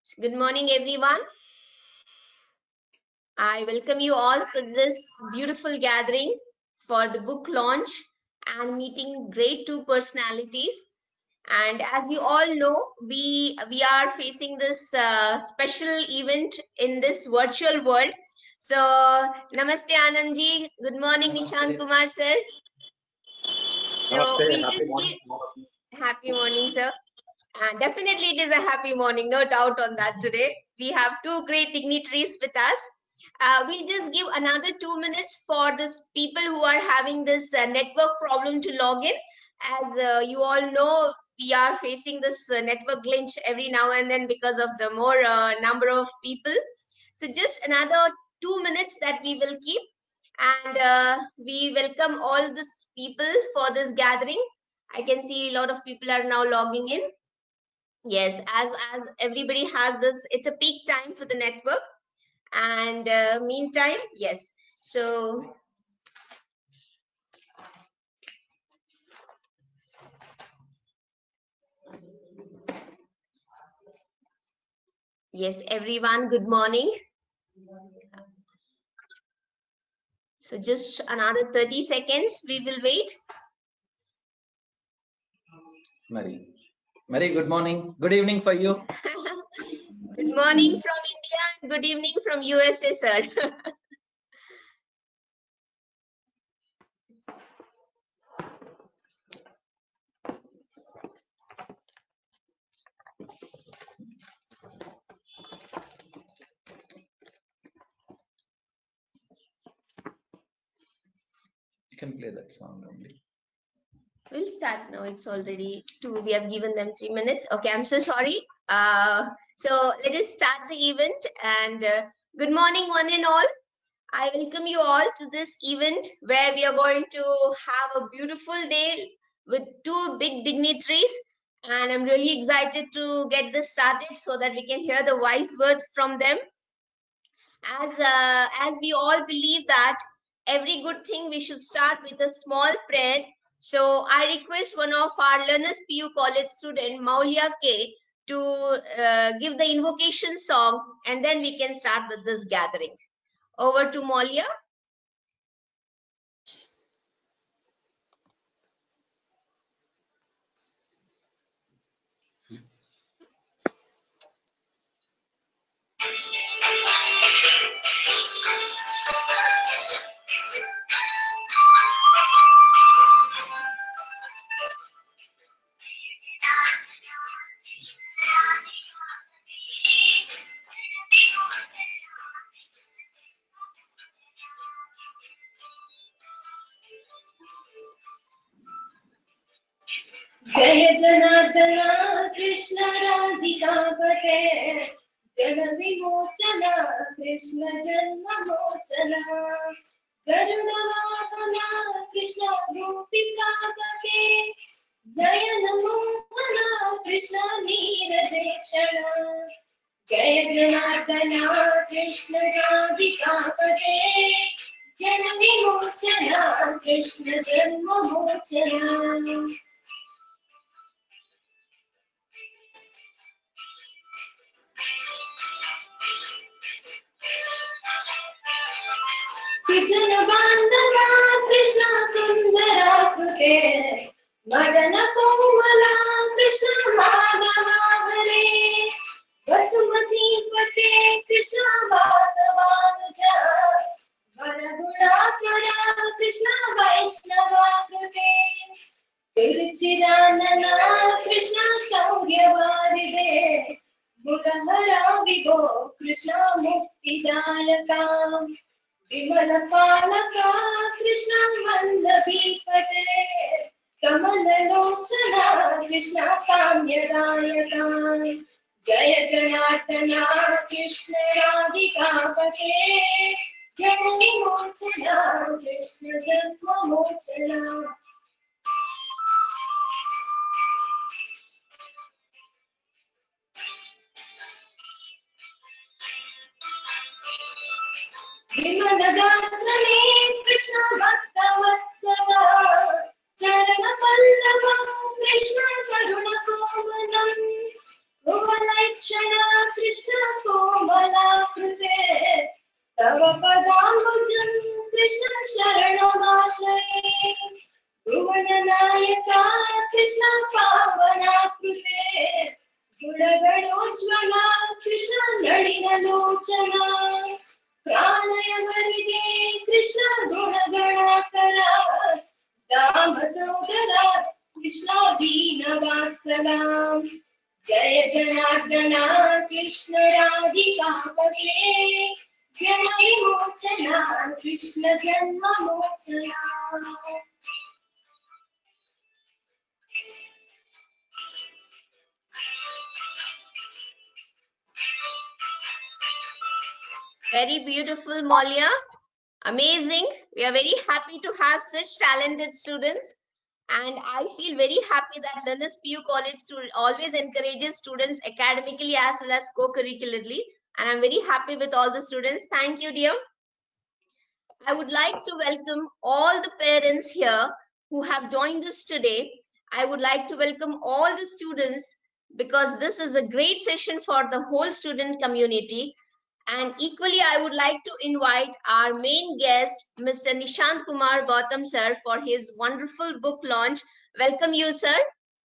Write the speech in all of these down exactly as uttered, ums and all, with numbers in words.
Good morning, everyone. I welcome you all for this beautiful gathering for the book launch and meeting great two personalities. And as you all know, we we are facing this uh, special event in this virtual world. So, Namaste Anandji. Good morning, Nishant Kumar sir. So Namaste. we'll Happy just morning. give happy morning, sir. And definitely it is a happy morning, no doubt on that today. We have two great dignitaries with us. Uh, we'll just give another two minutes for this people who are having this uh, network problem to log in. As uh, you all know, we are facing this uh, network glitch every now and then because of the more uh, number of people. So just another two minutes that we will keep. And uh, we welcome all these people for this gathering. I can see a lot of people are now logging in. Yes, as as everybody has this, it's a peak time for the network. And uh, meantime, yes. So yes, everyone, good morning. So just another thirty seconds, we will wait. Mary. Mary, good morning. Good evening for you. Good morning from India and good evening from U S A, sir. You can play that song only. We'll start now. It's already two. We have given them three minutes. Okay, I'm so sorry. Uh, so let us start the event. And uh, good morning, one and all. I welcome you all to this event where we are going to have a beautiful day with two big dignitaries. And I'm really excited to get this started so that we can hear the wise words from them. As, uh, as we all believe that every good thing we should start with a small prayer. So I request one of our learners P U college student, Maulia K, to uh, give the invocation song, and then we can start with this gathering. Over to Maulia. जय जनार्दन कृष्ण राधिकापते जन विमोचन कृष्ण जन्म मोचन गरुडवाहन कृष्ण गोपिकापते नयन मोहन कृष्ण नीरजेक्षण जय जनार्दन कृष्ण राधिकापते जन विमोचन कृष्ण जन्म मोचन सुजन बांधवा कृष्ण सुंदराकृते मदन कोमला कृष्ण माधवा हरे वसुमती पते कृष्ण वासवानुज वरदुराकरा कृष्ण वैष्णवाकृते तिरुचिरानना कृष्ण शौर्यवारिदे मुरहरा विभो कृष्ण मुक्तिदायका विमल पालका कृष्ण वल्लभीपते कमललोचना कृष्ण काम्यदायका जय जनार्दना कृष्ण राधिकापते जय मोचना कृष्ण जन्म मोचना विमल गात्रने कृष्ण भक्त वत्सला चरण पल्लव कृष्ण करुण कोमलम कुवलैक्षण कृष्ण कोमलाकृते तव पदाम्बुजं कृष्ण शरणमाश्रये भुवननायका कृष्ण पावनाकृते गुणगणोज्ज्वला कृष्ण नलिनलोचना प्राणयवरिदे कृष्ण गुणगणाकरा दामसोदरा कृष्ण दीनवात्सला जय जनार्दना कृष्ण राधिकापते जय विमोचना Krishna जन्ममोचना। Very beautiful, Maulya. Amazing. We are very happy to have such talented students. And I feel very happy that Learners P U College always encourages students academically as well as co-curricularly. And I'm very happy with all the students. Thank you, dear. I would like to welcome all the parents here who have joined us today. I would like to welcome all the students because this is a great session for the whole student community. And equally, I would like to invite our main guest, Mister Nishant Kumar Gautam sir, for his wonderful book launch. Welcome you, sir.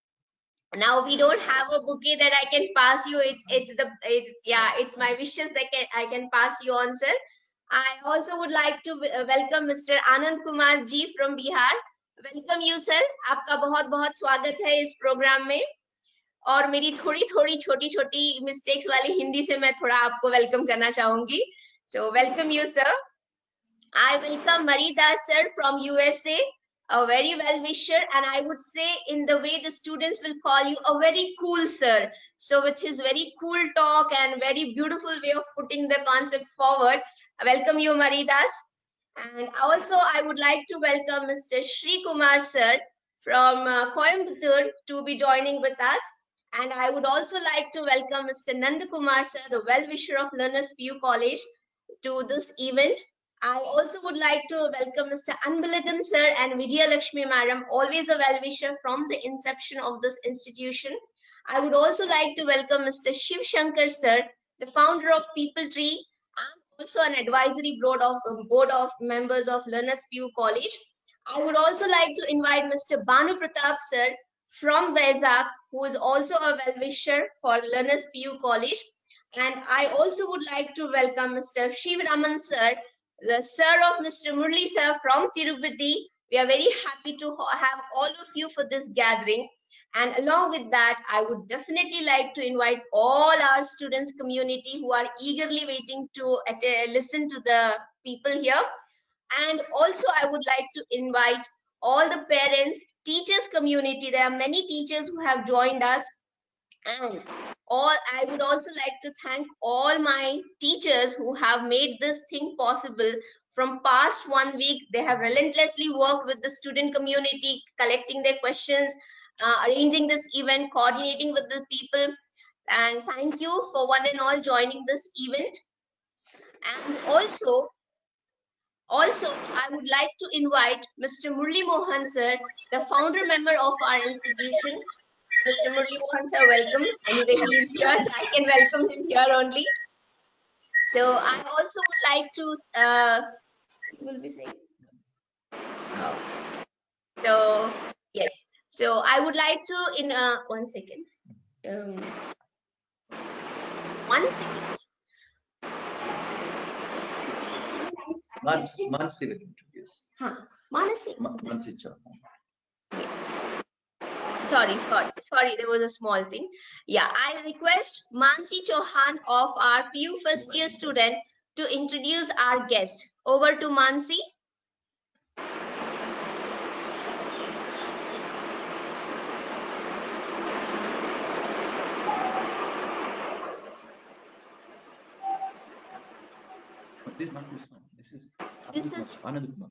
Now we don't have a bouquet that I can pass you. It's it's the it's yeah it's my wishes that can, I can pass you on, sir. I also would like to welcome Mister Anand Kumar ji from Bihar. Welcome you, sir. आपका बहुत बहुत स्वागत है इस programme में. और मेरी थोड़ी थोड़ी छोटी छोटी मिस्टेक्स वाली हिंदी से मैं थोड़ा आपको वेलकम करना चाहूंगी. So welcome you, sir. I welcome Maridas sir from U S A, a very well wisher, and I would say in the way the students will call you a very cool sir. So which is very cool talk and very beautiful way of putting the concept forward. Welcome you, Maridas. And also I would like to welcome Mister Shri Kumar sir from uh, Coimbatore to be joining with us. And I would also like to welcome Mister Nandakumar sir, the well-wisher of Learners P U College, to this event. I also would like to welcome Mister Anbalagan sir and Vijaya Lakshmi madam, always a well-wisher from the inception of this institution. I would also like to welcome Mister Shiv Shankar sir, the founder of People Tree, and also an advisory board of, board of members of Learners P U College. I would also like to invite Mister Banu Pratap sir from Vizag, who is also a well-wisher for Learners P U College. And I also would like to welcome Mister Shiv Raman sir, the sir of Mister Murli sir from Tirupati. We are very happy to have all of you for this gathering. And along with that, I would definitely like to invite all our students community who are eagerly waiting to listen to the people here. And also I would like to invite all the parents, teachers community. There are many teachers who have joined us. And all I would also like to thank all my teachers who have made this thing possible. From past one week, they have relentlessly worked with the student community, collecting their questions, uh, arranging this event, coordinating with the people. And thank you for one and all joining this event. And also, also, I would like to invite Mister Murli Mohan sir, the founder member of our institution. Mister Murli Mohan sir, welcome. Anyway, he is here, so I can welcome him here only. So I also would like to, uh, you will be saying. So yes, so I would like to in uh, one second. Um, one second. Mans, Mansi will introduce. Huh. Manasi. Ma Mansi Chauhan. Yes. Sorry, sorry, sorry, there was a small thing. Yeah, I request Mansi Chauhan of our P U first year student to introduce our guest. Over to Mansi. This is not this one. This is This is Anand Kumar.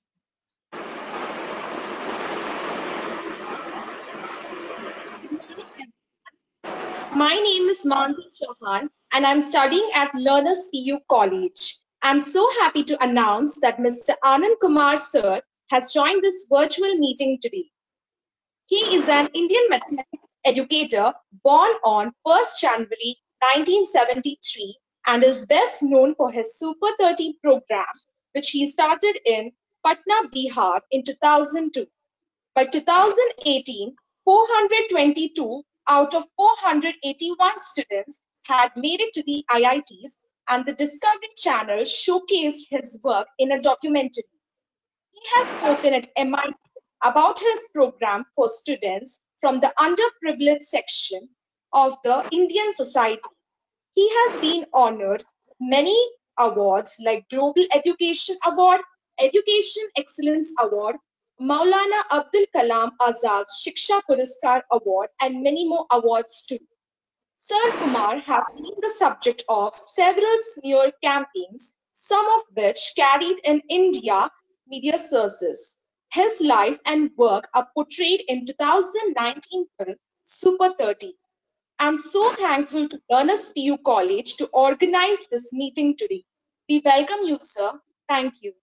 My name is Mansi Chauhan and I'm studying at Learners P U College. I'm so happy to announce that Mister Anand Kumar sir has joined this virtual meeting today. He is an Indian mathematics educator born on first January nineteen seventy-three, and is best known for his Super thirty program, which he started in Patna, Bihar in two thousand two. By two thousand eighteen, four hundred twenty-two out of four hundred eighty-one students had made it to the I I Ts, and the Discovery Channel showcased his work in a documentary. He has spoken at M I T about his program for students from the underprivileged section of the Indian society. He has been honored with many awards like Global Education Award, Education Excellence Award, Maulana Abdul Kalam Azad Shiksha Puraskar Award, and many more awards too. Sir Kumar has been the subject of several smear campaigns, some of which carried in India media sources. His life and work are portrayed in two thousand nineteen film Super thirty. I'm so thankful to Learners P U College to organize this meeting today. We welcome you, sir. Thank you.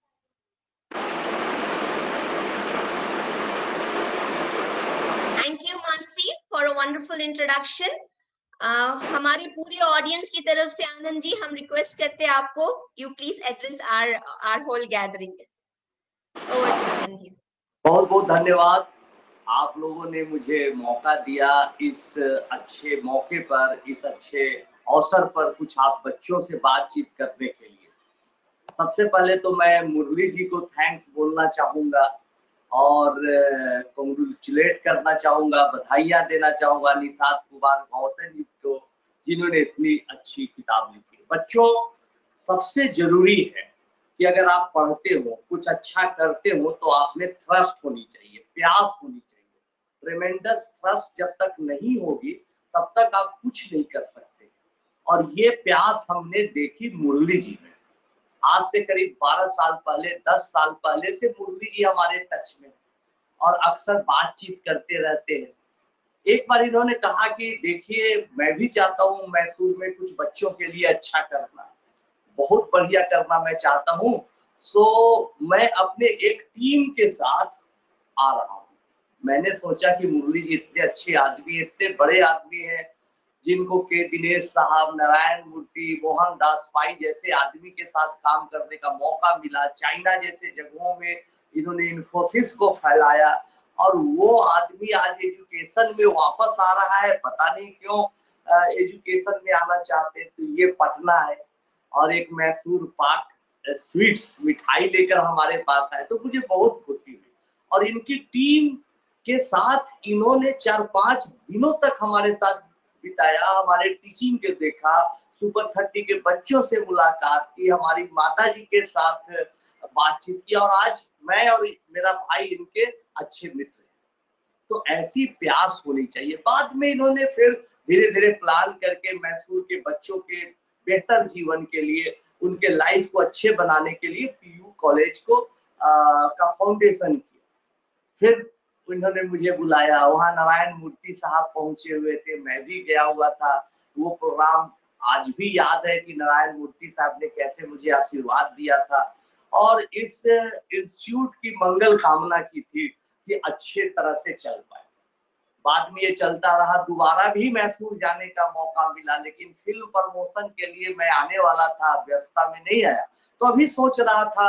Thank you, Mansi, for a wonderful introduction. Uh, हमारे पूरे audience की तरफ से आनंद जी हम request करते हैं आपको you please address our our whole gathering. Over to Anand ji. बहुत बहुत धन्यवाद। आप लोगों ने मुझे मौका दिया इस अच्छे मौके पर, इस अच्छे अवसर पर कुछ आप बच्चों से बातचीत करने के लिए। सबसे पहले तो मैं मुरली जी को थैंक्स बोलना चाहूँगा और कॉन्ग्रेचुलेट करना चाहूँगा, बधाइयाँ देना चाहूँगा निषाद कुमार गौतम जी को, जिन्होंने इतनी अच्छी किताब लिखी। बच्चों, सबसे जरूरी है कि अगर आप पढ़ते हो, कुछ अच्छा करते हो, तो आप में थ्रस्ट होनी चाहिए, प्यास होनी चाहिए। ट्रेमेंडस थ्रस्ट जब तक नहीं होगी तब तक आप कुछ नहीं कर सकते। और ये प्यास हमने देखी मुरली जी में। आज से करीब बारह साल पहले, दस साल पहले से मुरली जी हमारे टच में और अक्सर बातचीत करते रहते हैं। एक बार इन्होंने कहा कि देखिए, मैं भी चाहता हूँ मैसूर में कुछ बच्चों के लिए अच्छा करना, बहुत बढ़िया करना मैं चाहता हूँ, तो मैं अपने एक टीम के साथ आ रहा हूँ। मैंने सोचा कि मुरली जी इतने अच्छे आदमी, इतने बड़े आदमी हैं, जिनको के दिनेश साहब, नारायण मूर्ति, मोहन दास पाई जैसे आदमी के साथ काम करने का मौका मिला। चाइना जैसे जगहों में इन्होंने इन्फोसिस को फैलाया और वो आदमी आज एजुकेशन में वापस आ रहा है। पता नहीं क्यों एजुकेशन में आना चाहते हैं। तो ये पटना है और एक मैसूर पाक स्वीट्स मिठाई लेकर हमारे पास आए, तो मुझे बहुत खुशी हुई। और इनकी टीम के साथ इन्होंने चार पांच दिनों तक हमारे साथ बिताया, हमारे टीचिंग के देखा, सुपर थर्टी के बच्चों से मुलाकात की, हमारी माता जी के साथ बातचीत की और आज मैं और मेरा भाई इनके अच्छे मित्र हैं। तो ऐसी प्यास होनी चाहिए। बाद में इन्होंने फिर धीरे धीरे प्लान करके मैसूर के बच्चों के बेहतर जीवन के लिए, उनके लाइफ को अच्छे बनाने के लिए पीयू कॉलेज को आ, का फाउंडेशन किया। फिर उन्होंने मुझे बुलाया, वहाँ नारायण मूर्ति साहब पहुंचे हुए थे, मैं भी गया हुआ था। वो प्रोग्राम आज भी याद है कि नारायण मूर्ति साहब ने कैसे मुझे आशीर्वाद दिया था और इस इंस्टीट्यूट की मंगल कामना की थी कि अच्छे तरह से चल पाए। बाद में ये चलता रहा, दोबारा भी मैसूर जाने का मौका मिला, लेकिन फिल्म प्रमोशन के लिए मैं आने वाला था, व्यस्तता में नहीं आया। तो अभी सोच रहा था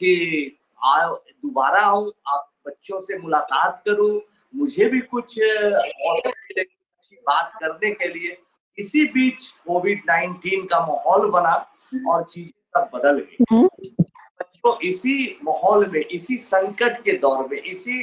कि दोबारा आऊं, आप बच्चों से मुलाकात करूं, मुझे भी कुछ अवसर मिले अच्छी बात करने के लिए। इसी बीच कोविड नाइनटीन का माहौल बना और चीजें सब बदल गई। बच्चों, इसी माहौल में, इसी संकट के दौर में, इसी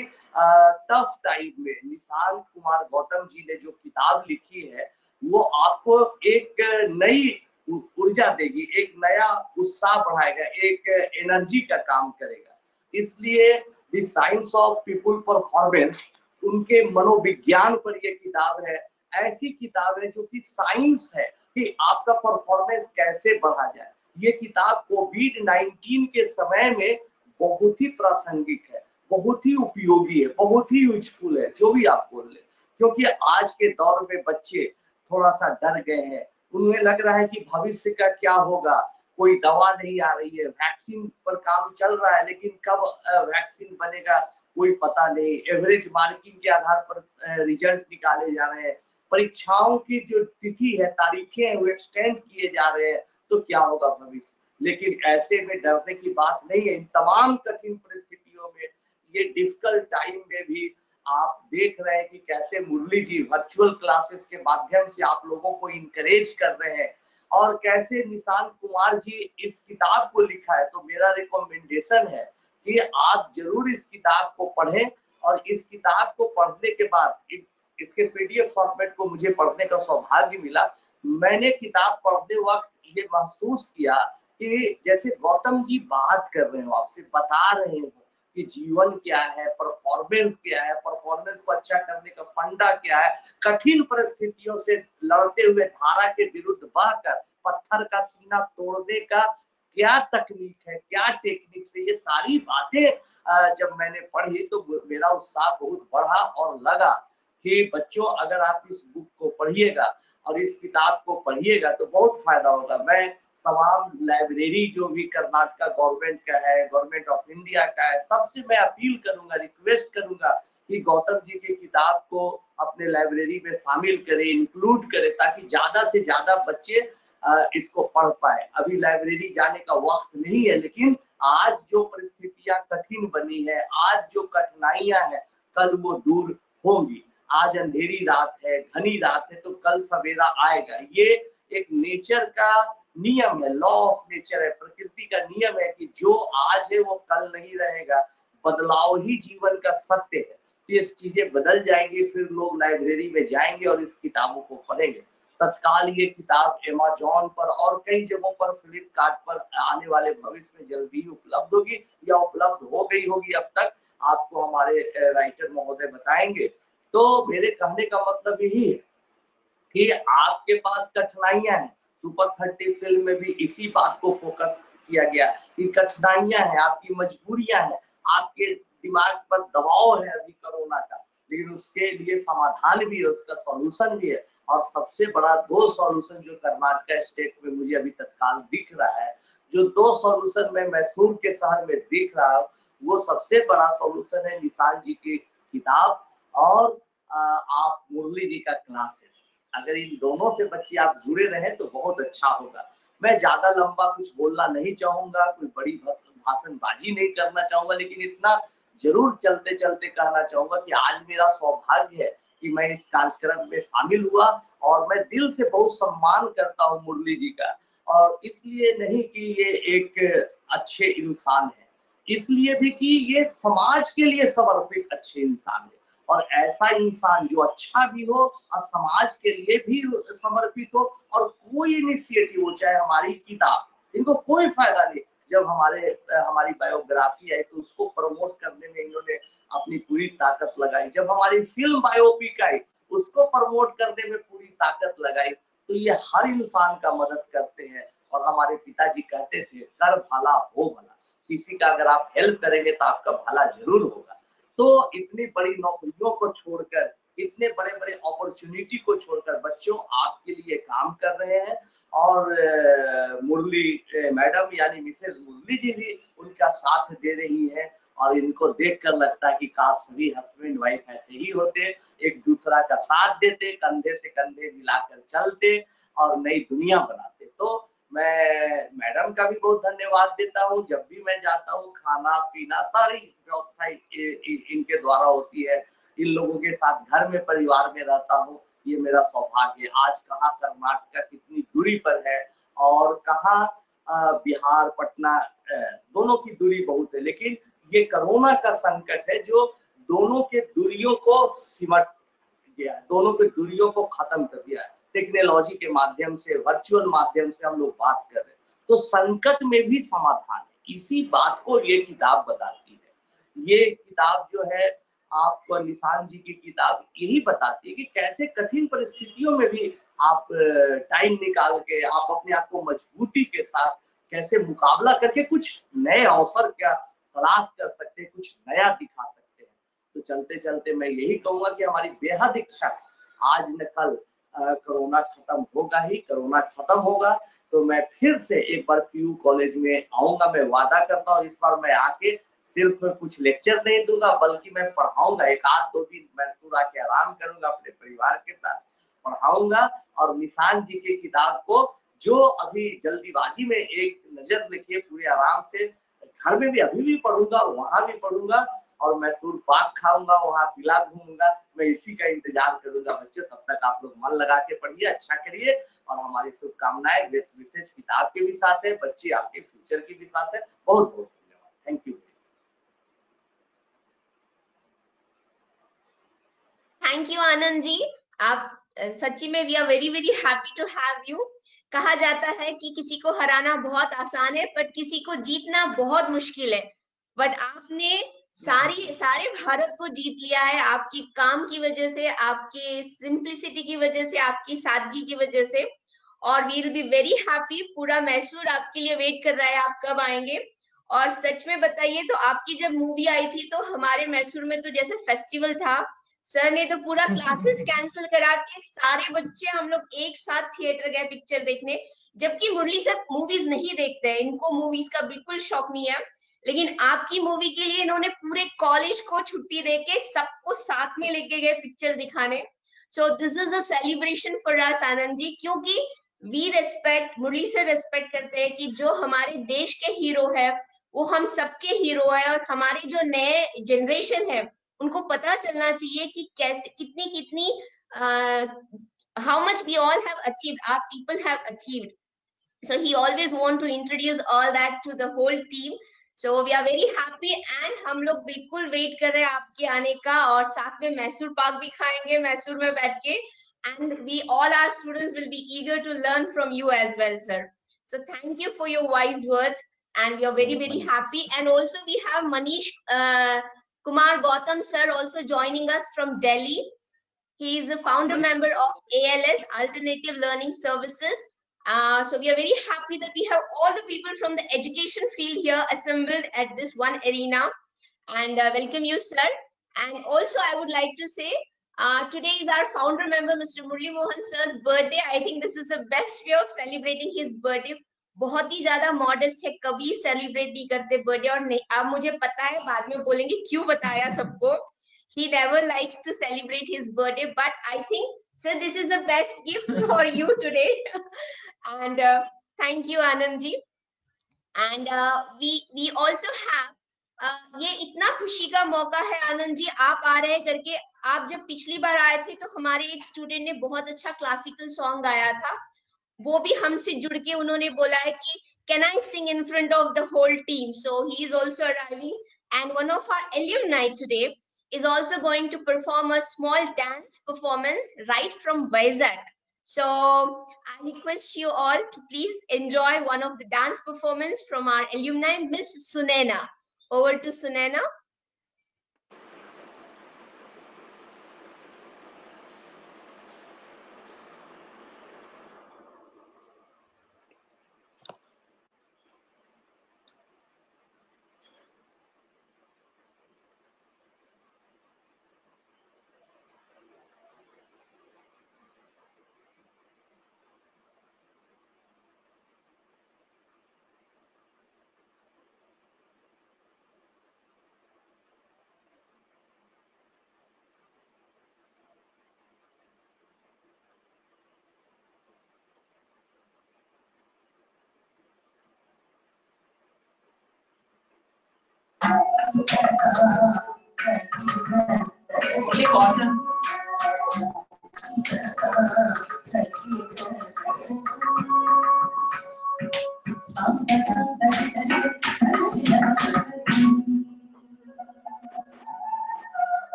टफ टाइम में निशांत कुमार गौतम जी ने जो किताब लिखी है, वो आपको एक नई ऊर्जा देगी, एक नया उत्साह बढ़ाएगा, एक एनर्जी का काम करेगा। इसलिए the science of people performance, उनके मनोविज्ञान पर ये किताब है। ऐसी किताब है जो कि साइंस है कि आपका परफॉर्मेंस कैसे बढ़ा जाए। ये किताब कोविड नाइनटीन के समय में बहुत ही प्रासंगिक है, बहुत ही उपयोगी है, बहुत ही यूजफुल है, जो भी आप बोल ले। क्योंकि आज के दौर में बच्चे थोड़ा सा डर गए हैं, उन्हें लग रहा है कि भविष्य का क्या होगा, कोई दवा नहीं आ रही है, वैक्सीन पर काम चल रहा है, लेकिन कब वैक्सीन बनेगा कोई पता नहीं। एवरेज मार्किंग के आधार पर रिजल्ट निकाले जा रहे हैं, परीक्षाओं की जो तिथि है, तारीखें हैं, वो एक्सटेंड किए जा रहे हैं, तो क्या होगा भविष्य। लेकिन ऐसे में डरने की बात नहीं है। इन तमाम कठिन परिस्थितियों में, ये डिफिकल्ट टाइम में भी आप देख रहे हैं कि कैसे मुरली जी वर्चुअल क्लासेस के माध्यम से आप लोगों को इनकरेज कर रहे हैं, और कैसे निशांत कुमार जी इस किताब को लिखा है। तो मेरा रिकमेंडेशन है कि आप जरूर इस किताब को पढ़ें, और इस किताब को पढ़ने के बाद इसके पीडीएफ फॉर्मेट को मुझे पढ़ने का सौभाग्य मिला। मैंने किताब पढ़ते वक्त ये महसूस किया कि जैसे गौतम जी बात कर रहे हो, आपसे बता रहे हो कि जीवन क्या है, परफॉर्मेंस क्या है, परफॉर्मेंस को अच्छा करने का फंडा क्या है, कठिन परिस्थितियों से लड़ते हुए धारा के विरुद्ध बहकर पत्थर का सीना तोड़ने का क्या तकनीक है, क्या टेक्निक है। ये सारी बातें जब मैंने पढ़ी तो मेरा उत्साह बहुत बढ़ा और लगा कि बच्चों अगर आप इस बुक को पढ़िएगा और इस किताब को पढ़िएगा तो बहुत फायदा होगा। मैं तमाम लाइब्रेरी जो भी कर्नाटका गवर्नमेंट का है, गवर्नमेंट ऑफ इंडिया का है, सबसे मैं अपील करूंगा, रिक्वेस्ट करूंगा कि गौतम जी की किताब को अपने लाइब्रेरी में शामिल करें, इंक्लूड करें, ताकि ज्यादा से ज्यादा बच्चे इसको पढ़ पाए। अभी लाइब्रेरी जाने का वक्त नहीं है, लेकिन आज जो परिस्थितियां कठिन बनी है, आज जो कठिनाइयां हैं, कल वो दूर होंगी। आज अंधेरी रात है, घनी रात है, तो कल सवेरा आएगा। ये एक नेचर का नियम है, लॉ ऑफ नेचर है, प्रकृति का नियम है कि जो आज है वो कल नहीं रहेगा। बदलाव ही जीवन का सत्य है। ये चीजें बदल जाएंगी, फिर लोग लाइब्रेरी में जाएंगे और इस किताबों को पढ़ेंगे। तत्काल ये किताब अमेज़न पर और कई जगहों पर, फ्लिपकार्ट पर आने वाले भविष्य में जल्दी ही उपलब्ध होगी या उपलब्ध हो गई होगी अब तक, आपको हमारे राइटर महोदय बताएंगे। तो मेरे कहने का मतलब यही है कि आपके पास कठिनाइयां हैं। सुपर थर्टी फिल्म में भी इसी बात को फोकस किया गया कि कठिनाइयां हैं, आपकी मजबूरियां हैं, आपके दिमाग पर दबाव है अभी कोरोना का, लेकिन उसके लिए समाधान भी है, उसका सॉल्यूशन भी है। और सबसे बड़ा दो सॉल्यूशन जो कर्नाटका स्टेट में मुझे अभी तत्काल दिख रहा है, जो दो सॉल्यूशन मैं मैसूर के शहर में दिख रहा हूँ, वो सबसे बड़ा सॉल्यूशन है निशांत जी की किताब और आ, आप मुरली जी का क्लासेस। अगर इन दोनों से बच्चे आप जुड़े रहे तो बहुत अच्छा होगा। मैं ज्यादा लंबा कुछ बोलना नहीं चाहूंगा, कोई बड़ी भाषणबाजी नहीं करना चाहूंगा, लेकिन इतना जरूर चलते चलते कहना चाहूंगा कि आज मेरा सौभाग्य है कि मैं इस कार्यक्रम में शामिल हुआ, और मैं दिल से बहुत सम्मान करता हूँ मुरली जी का। और इसलिए नहीं कि ये एक अच्छे इंसान है, इसलिए भी कि ये समाज के लिए समर्पित अच्छे इंसान है। और ऐसा इंसान जो अच्छा भी हो और समाज के लिए भी समर्पित हो, और कोई इनिशिएटिव हो, चाहे हमारी किताब, इनको कोई फायदा नहीं। जब हमारे हमारी बायोग्राफी आई तो उसको प्रमोट करने में इन्होंने अपनी पूरी ताकत लगाई। जब हमारी फिल्म बायोपिक आई उसको प्रमोट करने में पूरी ताकत लगाई। तो ये हर इंसान का मदद करते हैं। और हमारे पिताजी कहते थे, कर भला हो भला, किसी का अगर आप हेल्प करेंगे तो आपका भला जरूर होगा। तो इतनी बड़ी नौकरियों को छोड़कर, इतने बड़े बड़े अपॉर्चुनिटी को छोड़कर बच्चों आपके लिए काम कर रहे हैं। और मुरली मैडम यानी मिसेस मुरली जी भी उनका साथ दे रही है। और इनको देखकर लगता है कि काश सभी हस्बैंड वाइफ ऐसे ही होते, एक दूसरा का साथ देते, कंधे से कंधे मिलाकर चलते और नई दुनिया बनाते। तो मैं मैडम का भी बहुत धन्यवाद देता हूँ। जब भी मैं जाता हूँ, खाना पीना सारी व्यवस्था इनके द्वारा होती है। इन लोगों के साथ घर में परिवार में रहता हूँ, ये मेरा सौभाग्य है। आज कहाँ कर्नाटका कितनी दूरी पर है और कहाँ बिहार पटना, दोनों की दूरी बहुत है, लेकिन ये कोरोना का संकट है जो दोनों के दूरियों को सिमट गया है, दोनों के दूरियों को खत्म कर दिया है। टेक्नोलॉजी के माध्यम से, वर्चुअल माध्यम से हम लोग बात कर रहे हैं। तो संकट में भी समाधान है, इसी बात को ये किताब बताती है। ये किताब जो है आपको, निशांत जी की किताब यही बताती है कि कैसे कठिन परिस्थितियों में भी आप टाइम निकाल के आप अपने आप को मजबूती के साथ कैसे मुकाबला करके कुछ नए अवसर क्या तलाश कर सकते हैं, कुछ नया दिखा सकते हैं। तो चलते चलते मैं यही कहूंगा कि हमारी बेहद इच्छा, आज न कल कोरोना खत्म होगा ही, कोरोना खत्म होगा तो मैं फिर से एक बार पीयू कॉलेज में आऊंगा। मैं वादा करता हूँ, इस बार मैं आके सिर्फ कुछ लेक्चर नहीं दूंगा, बल्कि मैं पढ़ाऊंगा। एक आध दो दिन मैं पूरा के आराम करूंगा अपने परिवार के साथ, पढ़ाऊंगा और निशान जी की किताब को जो अभी जल्दीबाजी में एक नजर लेके पूरे आराम से घर में भी अभी भी पढ़ूंगा, वहां भी पढ़ूंगा और मैसूर पाक खाऊंगा, वहां किला घूमूंगा। मैं इसी का इंतजार करूंगा बच्चों। तब तक आप लोग मन लगा के पढ़िए, अच्छा करिए और हमारी शुभकामनाएं बेस्ट विशेष किताब के भी साथ है, बच्चे आपके फ्यूचर के भी साथ है। बहुत बहुत धन्यवाद। Thank you. Thank you Anand ji. आप सच्ची में we are very very happy to have you. कहा जाता है कि किसी को हराना बहुत आसान है बट किसी को जीतना बहुत मुश्किल है, बट आपने सारी सारे भारत को जीत लिया है आपकी काम की वजह से, आपके सिंप्लिसिटी की वजह से, आपकी सादगी की वजह से। और we will be very happy. पूरा मैसूर आपके लिए वेट कर रहा है, आप कब आएंगे। और सच में बताइए, तो आपकी जब मूवी आई थी तो हमारे मैसूर में तो जैसे फेस्टिवल था। सर ने तो पूरा क्लासेस कैंसिल करा के सारे बच्चे हम लोग एक साथ थिएटर गए पिक्चर देखने, जबकि मुरली सर मूवीज नहीं देखते हैं, इनको मूवीज का बिल्कुल शौक नहीं है। लेकिन आपकी मूवी के लिए इन्होंने पूरे कॉलेज को छुट्टी देके सबको साथ में लेके गए पिक्चर दिखाने। So this is a celebration for us Anand ji, क्योंकि we respect, Murali sir respect करते हैं कि जो हमारे देश के हीरो है वो हम सबके हीरो है, और हमारी जो नए जनरेशन है उनको पता चलना चाहिए कि कैसे कितनी कितनी how much we all have achieved, our people have achieved. So he always want to introduce all that to the whole team. So we are very happy and हम लोग बिल्कुल वेट कर रहे हैं आपके आने का, और साथ में मैसूर पाक भी खाएंगे मैसूर में बैठ के। And we all our students will be eager to learn from you as well, sir. So thank you for your wise words, and we are very very happy. And also we have Manish uh, Kumar Gautam sir also joining us from Delhi. He is a founder member of A L S, Alternative Learning Services. Uh, so we are very happy that we have all the people from the education field here assembled at this one arena, and uh, welcome you, sir. And also I would like to say, uh, today is our founder member Mister Murli Mohan sir's birthday. I think this is the best way of celebrating his birthday. बहुत ही ज्यादा modest है, कभी celebrate नहीं करते birthday. और नहीं, अब मुझे पता है बाद में बोलेंगे क्यों बताया सबको। He never likes to celebrate his birthday, but I think, sir, this is the best gift for you today. And uh, thank you Anand ji. And uh, we we also have uh, ये इतना खुशी का मौका है आनंद जी, आप आ रहे हैं करके। आप जब पिछली बार आए थे तो हमारे एक स्टूडेंट ने बहुत अच्छा क्लासिकल सॉन्ग गाया था, वो भी हमसे जुड़ के उन्होंने बोला है कि can I sing in front of the whole team. So he is also arriving, and one of our alumni today is also going to perform a small dance performance right from Vizag. So I request you all to please enjoy one of the dance performance from our alumni, Miss Sunaina. Over to Sunaina. Only cotton.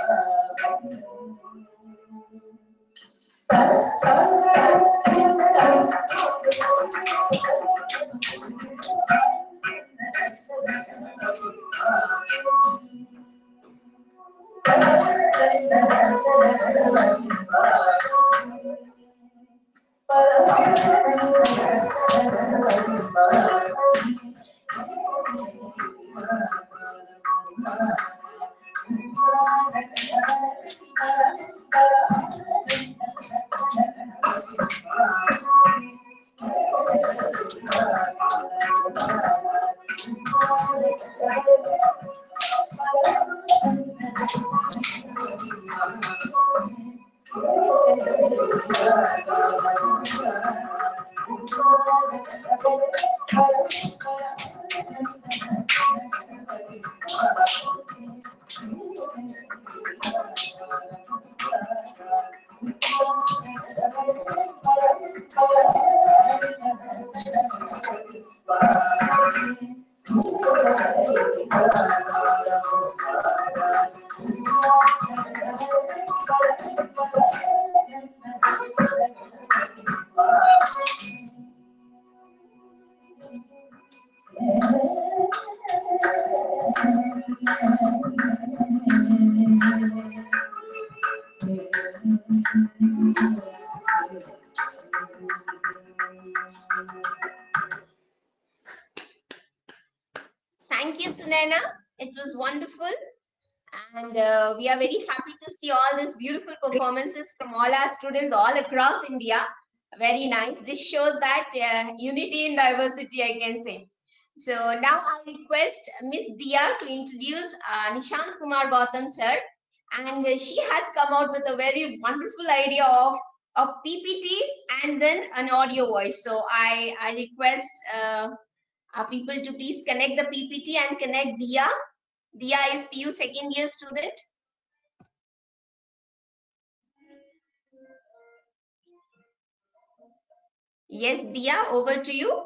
Thank you, Sunaina. It was wonderful. And uh, we are very happy to see all these beautiful performances from all our students all across India. Very nice. This shows that uh, unity in diversity, I can say. So now I request Miss Dia to introduce uh, Nishant Kumar Gautam sir. And uh, she has come out with a very wonderful idea of a P P T and then an audio voice. So I, I request uh, our people to please connect the P P T and connect Dia. Dia is P U second year student. Yes, Dia, over to you.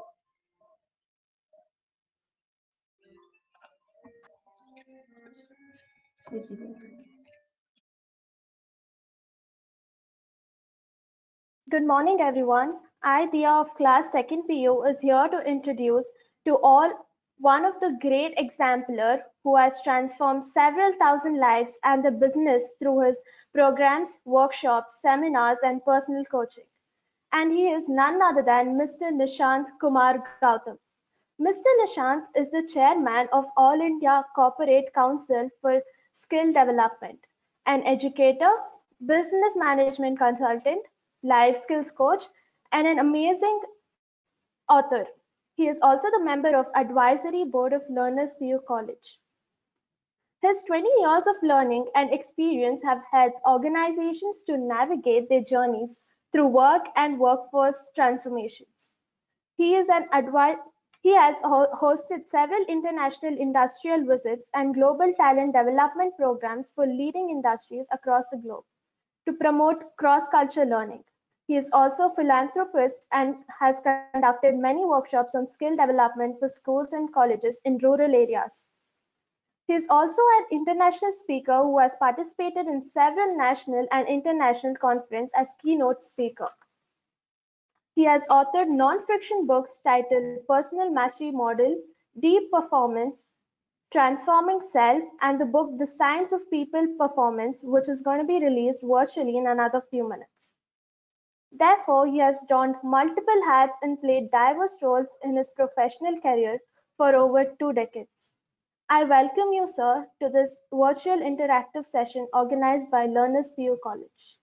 Good morning, everyone. I, Dia of class second P U, is here to introduce to all one of the great exemplar who has transformed several thousand lives and the business through his programs, workshops, seminars, and personal coaching. And he is none other than Mister Nishant Kumar Gautam. Mister Nishant is the chairman of All India Corporate Council for Skill Development, an educator, business management consultant, life skills coach, and an amazing author. He is also the member of Advisory Board of Learners P U College. His twenty years of learning and experience have helped organizations to navigate their journeys through work and workforce transformations. He is an advi- he has ho- hosted several international industrial visits and global talent development programs for leading industries across the globe to promote cross-cultural learning. He is also a philanthropist and has conducted many workshops on skill development for schools and colleges in rural areas. He is also an international speaker who has participated in several national and international conferences as keynote speaker. He has authored non-fiction books titled Personal Mastery Model, Deep Performance, Transforming Self, and the book The Science of People Performance, which is going to be released virtually in another few minutes. Therefore, he has donned multiple hats and played diverse roles in his professional career for over two decades. I welcome you, sir, to this virtual interactive session organized by Learners P U College.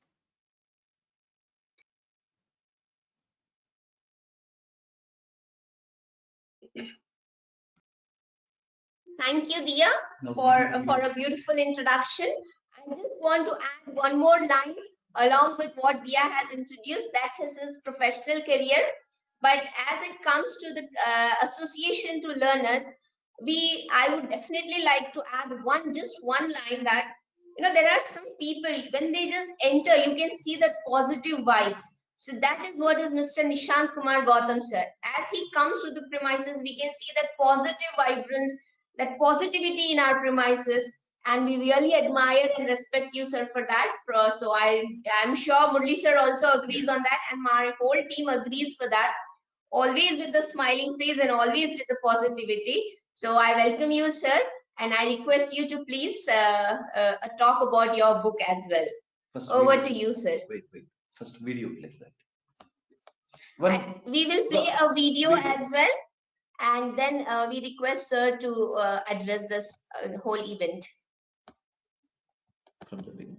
Thank you, Dia, for, for a beautiful introduction. I just want to add one more line along with what Dia has introduced, that is his professional career. But as it comes to the uh, association to learners, we I would definitely like to add one, just one line that, you know, there are some people, when they just enter, you can see the positive vibes. So that is what is Mister Nishant Kumar Gautam sir. As he comes to the premises, we can see that positive vibrance, that positivity in our premises, and we really admire and respect you, sir, for that. Uh, So I am sure Murli sir also agrees on that, and my whole team agrees for that. Always with the smiling face and always with the positivity. So I welcome you, sir, and I request you to please uh, uh, talk about your book as well. First Over video. to you, sir. Wait, wait. First video, please. That. One. And we will play a video as well, and then uh, we request sir to uh, address this uh, whole event. From the beginning.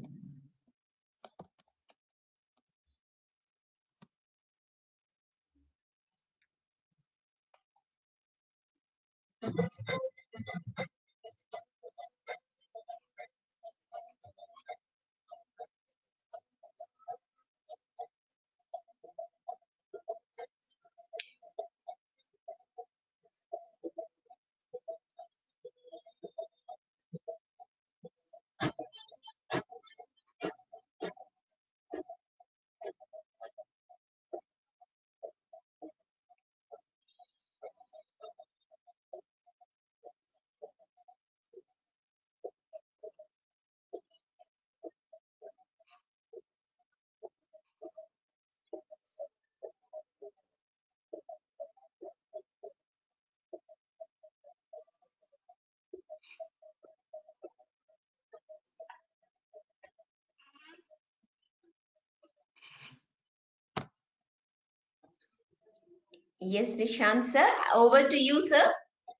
Yes, Nishant sir, over to you, sir.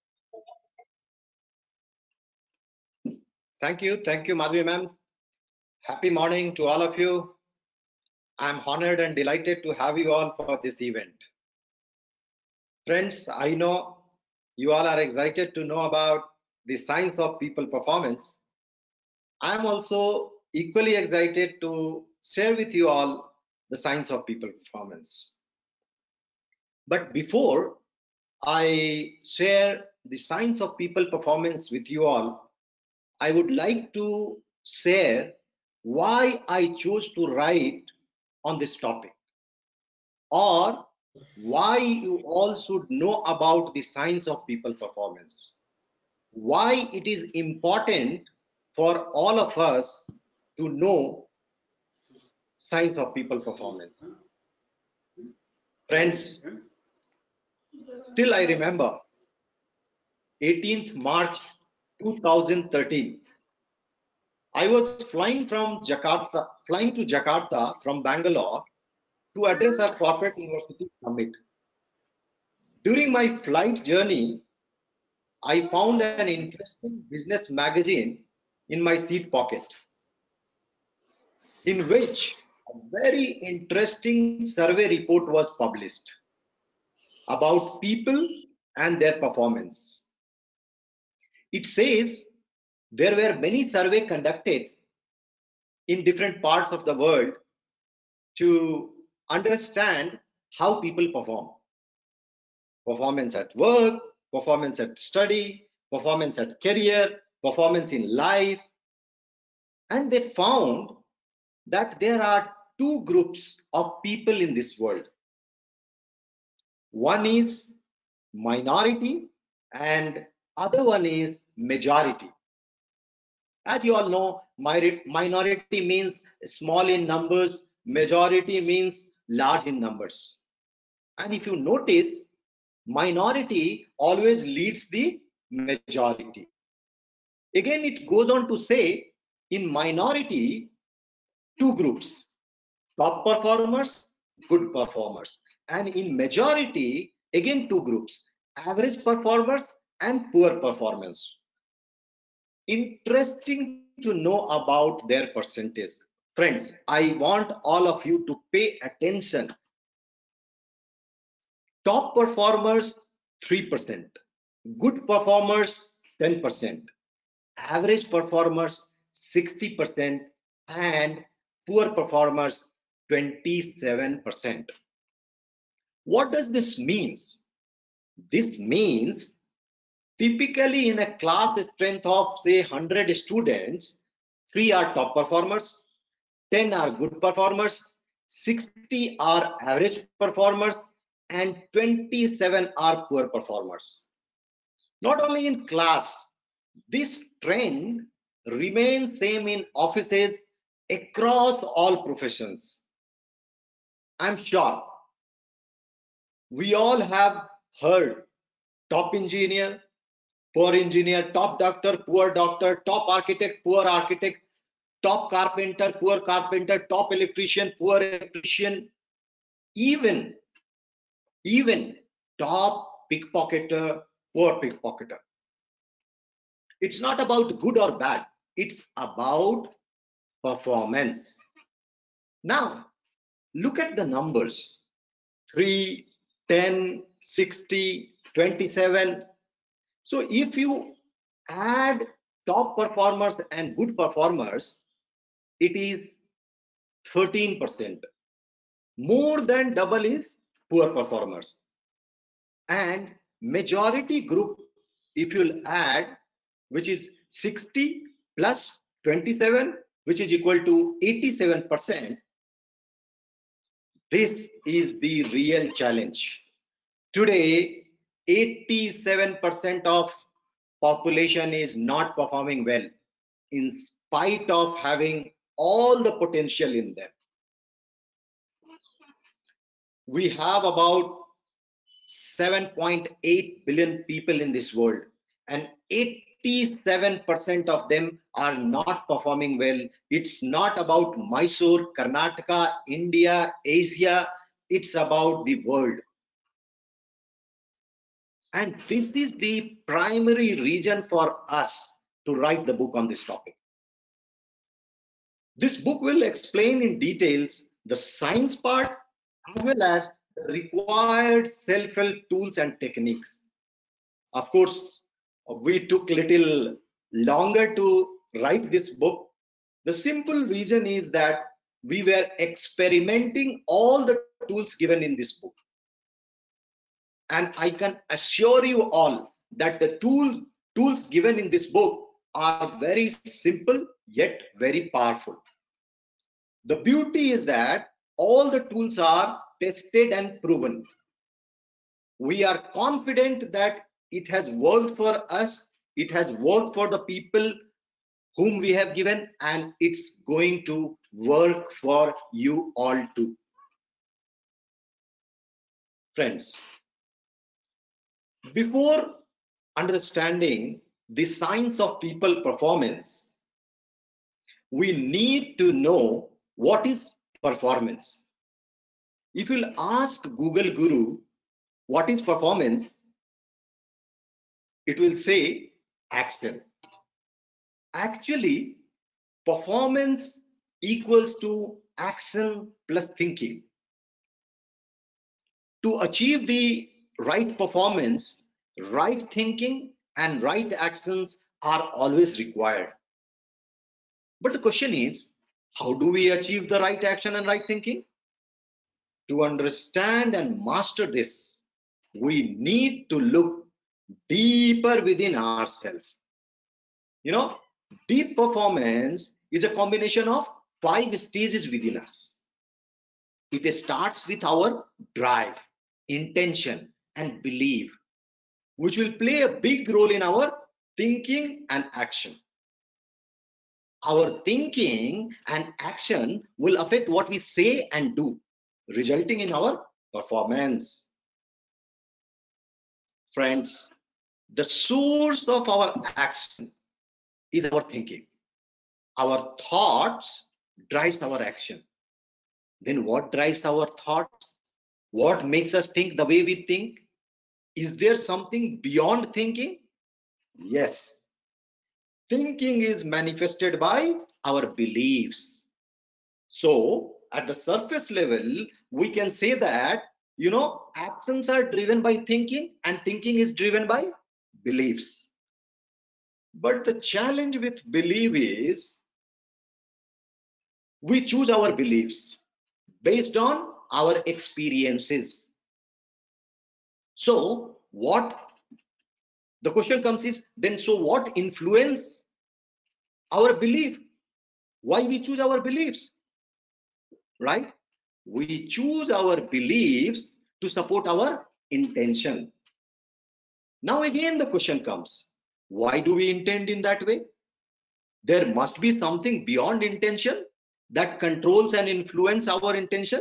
Thank you. Thank you, Madhvi ma'am. Happy morning to all of you. I'm honored and delighted to have you all for this event. Friends, I know you all are excited to know about the science of people performance. I'm also equally excited to share with you all the science of people performance. But before I share the science of people performance with you all, I would like to share why I chose to write on this topic, or why you all should know about the science of people performance, why it is important for all of us to know science of people performance. Friends, still I remember eighteenth March two thousand thirteen. I was flying from Jakarta, flying to Jakarta from Bangalore to address our corporate university summit. During my flight journey, I found an interesting business magazine in my seat pocket, in which a very interesting survey report was published about people and their performance. It says there were many surveys conducted in different parts of the world to understand how people perform. Performance at work, performance at study, performance at career, performance in life. And they found that there are two groups of people in this world. One is minority and other one is majority. As you all know, minority means small in numbers, majority means large in numbers. And if you notice, minority always leads the majority. Again, it goes on to say, in minority, two groups, top performers, good performers. And in majority, again, two groups, average performers and poor performers. Interesting to know about their percentage. Friends, I want all of you to pay attention. Top performers, three percent. Good performers, ten percent. Average performers, sixty percent. And poor performers, twenty-seven percent. What does this mean? This means typically in a class strength of say one hundred students, three are top performers, ten are good performers, sixty are average performers, and twenty-seven are poor performers. Not only in class, this trend remain same in offices across all professions. I'm sure we all have heard top engineer, poor engineer, top doctor, poor doctor, top architect, poor architect, top carpenter, poor carpenter, top electrician, poor electrician, even, even top pickpocketer, poor pickpocketer. It's not about good or bad. It's about performance. Now, look at the numbers. three, ten, sixty, twenty-seven. So if you add top performers and good performers, it is thirteen percent. More than double is poor performers. And majority group, if you'll add, which is sixty plus twenty-seven, which is equal to eighty-seven percent, this is the real challenge. Today, eighty-seven percent of population is not performing well in spite of having all the potential in them. We have about seven point eight billion people in this world, and eighty-seven percent of them are not performing well. It's not about Mysore, Karnataka, India, Asia, it's about the world. And this is the primary reason for us to write the book on this topic. This book will explain in details the science part as well as the required self-help tools and techniques. Of course, we took little longer to write this book. The simple reason is that we were experimenting all the tools given in this book. And I can assure you all that the tool, tools given in this book are very simple yet very powerful. The beauty is that all the tools are tested and proven. We are confident that it has worked for us, it has worked for the people whom we have given, and it's going to work for you all too. Friends, before understanding the science of people performance, we need to know what is performance. If you'll ask Google Guru what is performance, it will say action. Actually, performance equals to action plus thinking. To achieve the right performance, right thinking and right actions are always required. But the question is, how do we achieve the right action and right thinking? To understand and master this, we need to look deeper within ourselves. You know, deep performance is a combination of five stages within us. It starts with our drive, intention, and belief, which will play a big role in our thinking and action. Our thinking and action will affect what we say and do, resulting in our performance. Friends, the source of our action is our thinking. Our thoughts drives our action. Then what drives our thoughts? What makes us think the way we think? Is there something beyond thinking? Yes. Thinking is manifested by our beliefs. So at the surface level, we can say that, you know, actions are driven by thinking and thinking is driven by beliefs. But the challenge with belief is we choose our beliefs based on our experiences. So what the question comes is then, so what influence our belief? Why we choose our beliefs, right? We choose our beliefs to support our intention. Now again the question comes, why do we intend in that way? there must be something beyond intention that controls and influence our intention.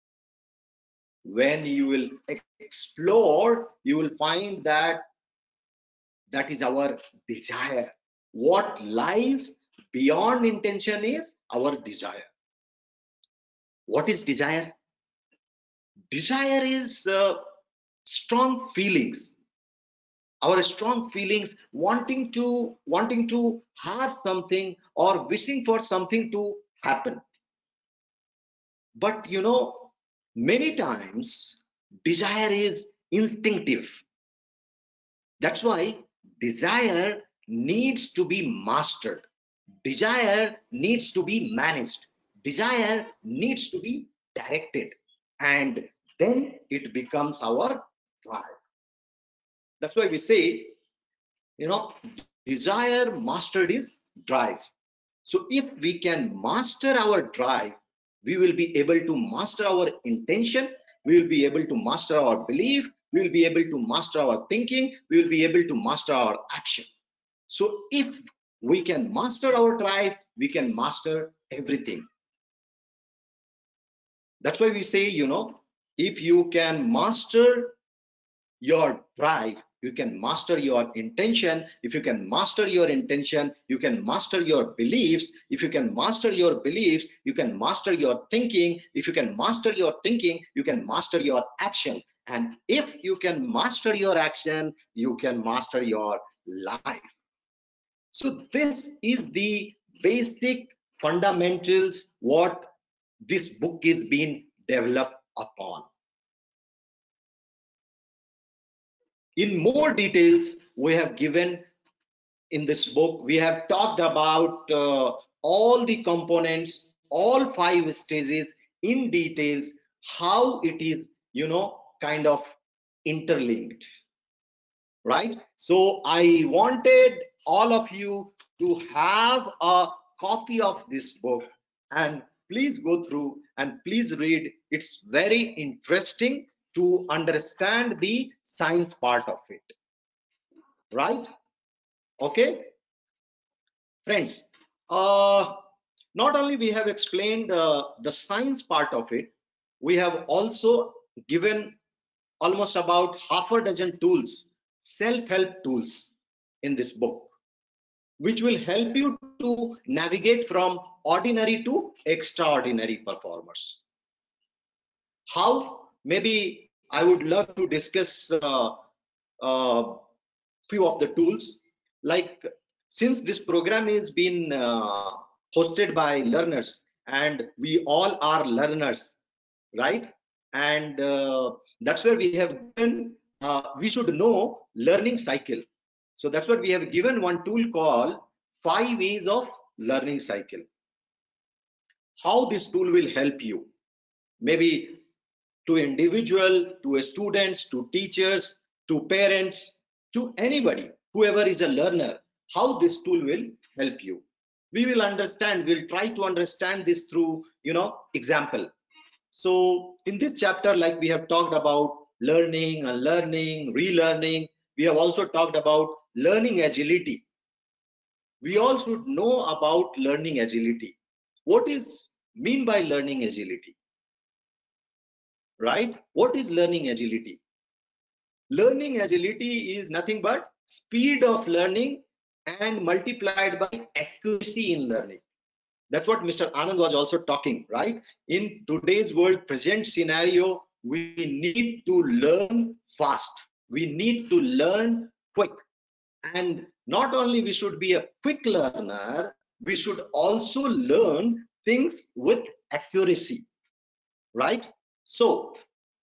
When you will explore, you will find that that is our desire. What lies beyond intention is our desire. What is desire? Desire is uh, strong feelings. Our strong feelings wanting to wanting to have something or wishing for something to happen. But you know, many times desire is instinctive. That's why desire needs to be mastered. Desire needs to be managed. Desire needs to be directed. And then it becomes our drive. That's why we say, you know, desire mastered is drive. So if we can master our drive, we will be able to master our intention, we will be able to master our belief, we will be able to master our thinking, we will be able to master our action. So if we can master our drive, we can master everything. That's why we say, you know, if you can master your drive, you can master your intention. If you can master your intention, you can master your beliefs. If you can master your beliefs, you can master your thinking. If you can master your thinking, you can master your action. And if you can master your action, you can master your life. So this is the basic fundamentals what this book is being developed upon. In more details, we have given in this book, we have talked about uh, all the components, all five stages in details, how it is, you know, kind of interlinked, right? So I wanted all of you to have a copy of this book, and please go through and please read. It's very interesting to understand the science part of it, right? Okay, friends, uh, not only we have explained uh, the science part of it, we have also given almost about half a dozen tools, self-help tools in this book, which will help you to navigate from ordinary to extraordinary performers. How? Maybe I would love to discuss uh, uh, few of the tools. Like, since this program is been uh, hosted by learners and we all are learners, right? And uh, that's where we have given, uh, we should know learning cycle. So that's what we have given one tool called five ways of learning cycle. How this tool will help you, maybe to individual, to students, to teachers, to parents, to anybody, whoever is a learner, how this tool will help you. We will understand, we'll try to understand this through, you know, example. So in this chapter, like we have talked about learning, unlearning, relearning, we have also talked about learning agility. We all should know about learning agility. What is mean by learning agility? Right? What is learning agility? Learning agility is nothing but speed of learning and multiplied by accuracy in learning. That's what Mister Anand was also talking, right? In today's world, present scenario, we need to learn fast. We need to learn quick. And not only we should be a quick learner, we should also learn things with accuracy, right? So,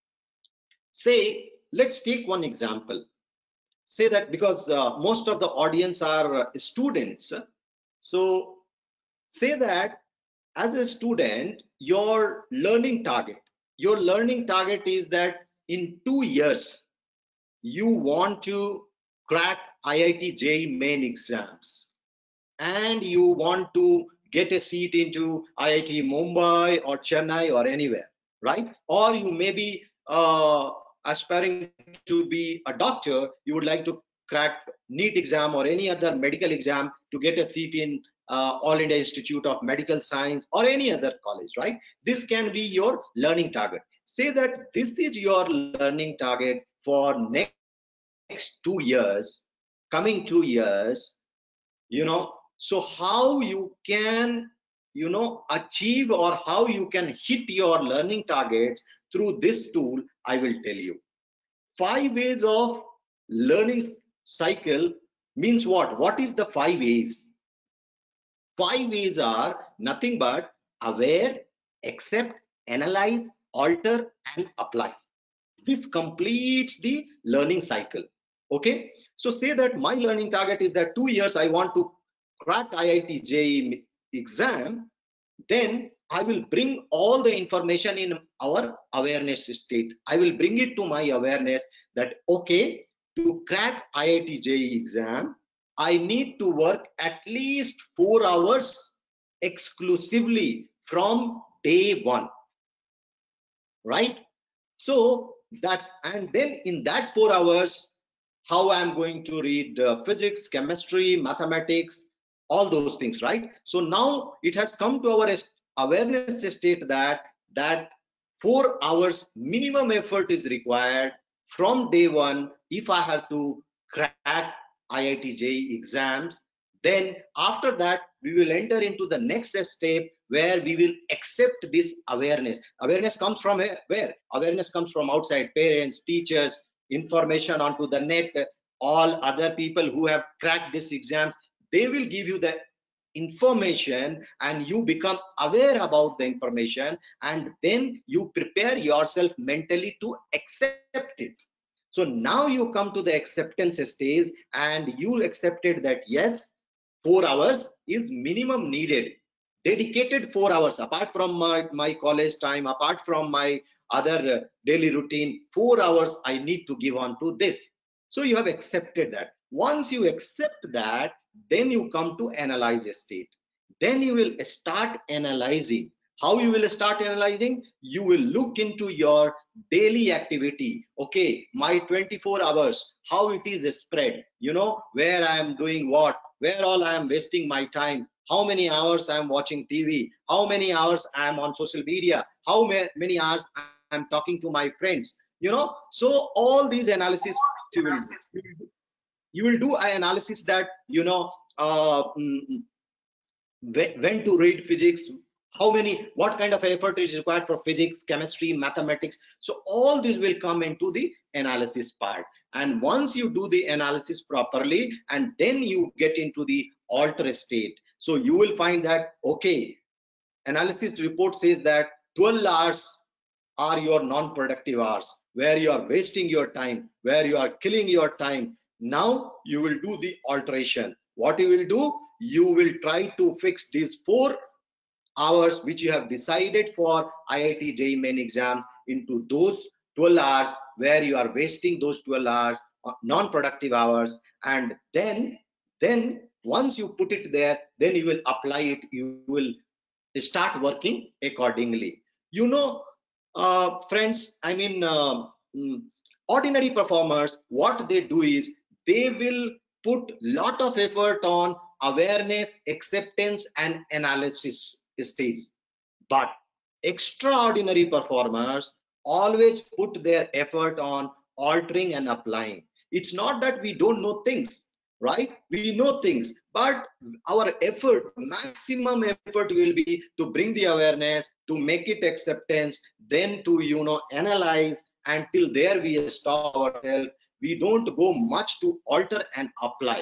say, let's take one example. Say that because uh, most of the audience are uh, students. So, say that as a student, your learning target, your learning target is that in two years, you want to crack I I T J E E main exams and you want to get a seat into I I T Mumbai or Chennai or anywhere, right? Or you may be uh, aspiring to be a doctor, you would like to crack NEET exam or any other medical exam to get a seat in uh, All India Institute of Medical Science or any other college, right? This can be your learning target. Say that this is your learning target for next two years, coming two years, you know, so how you can, you know, achieve or how you can hit your learning targets through this tool, I will tell you. Five ways of learning cycle means what? What is the five ways? Five ways are nothing but aware, accept, analyze, alter, and apply. This completes the learning cycle. Okay, so say that my learning target is that two years I want to crack I I T J E E exam, then I will bring all the information in our awareness state. I will bring it to my awareness that, okay, to crack I I T J E E exam, I need to work at least four hours exclusively from day one, right? So that's, and then in that four hours, how I'm going to read uh, physics, chemistry, mathematics, all those things, right? So now it has come to our awareness state that that four hours minimum effort is required from day one if I have to crack I I T J E E exams. Then after that, we will enter into the next step where we will accept this awareness. Awareness comes from where? Awareness comes from outside, parents, teachers, information onto the net, all other people who have cracked these exams. They will give you the information and you become aware about the information, and then you prepare yourself mentally to accept it. So now you come to the acceptance stage and you accepted that yes, four hours is minimum needed, dedicated four hours apart from my, my college time, apart from my other uh, daily routine, four hours I need to give on to this. So you have accepted that. Once you accept that, then you come to analyze a state. Then you will start analyzing. How you will start analyzing? You will look into your daily activity. Okay, my twenty-four hours, how it is spread, you know, where I am doing what, where all I am wasting my time, how many hours I am watching T V, how many hours I am on social media, how many hours I am talking to my friends, you know. So all these analysis you will do. You will do an analysis that, you know, uh, when, when to read physics, how many, what kind of effort is required for physics, chemistry, mathematics. So all this will come into the analysis part. And once you do the analysis properly, and then you get into the alter state. So you will find that, okay, analysis report says that twelve hours are your non-productive hours, where you are wasting your time, where you are killing your time. Now you will do the alteration. What you will do? You will try to fix these four hours which you have decided for I I T J E E main exam into those twelve hours where you are wasting those twelve hours, non-productive hours, and then then once you put it there, then you will apply it. You will start working accordingly. You know, uh, friends, I mean, uh, ordinary performers, what they do is they will put lot of effort on awareness, acceptance, and analysis stage. But extraordinary performers always put their effort on altering and applying. It's not that we don't know things, right? We know things, but our effort, maximum effort will be to bring the awareness, to make it acceptance, then to, you know, analyze, until there we stop ourselves. We don't go much to alter and apply.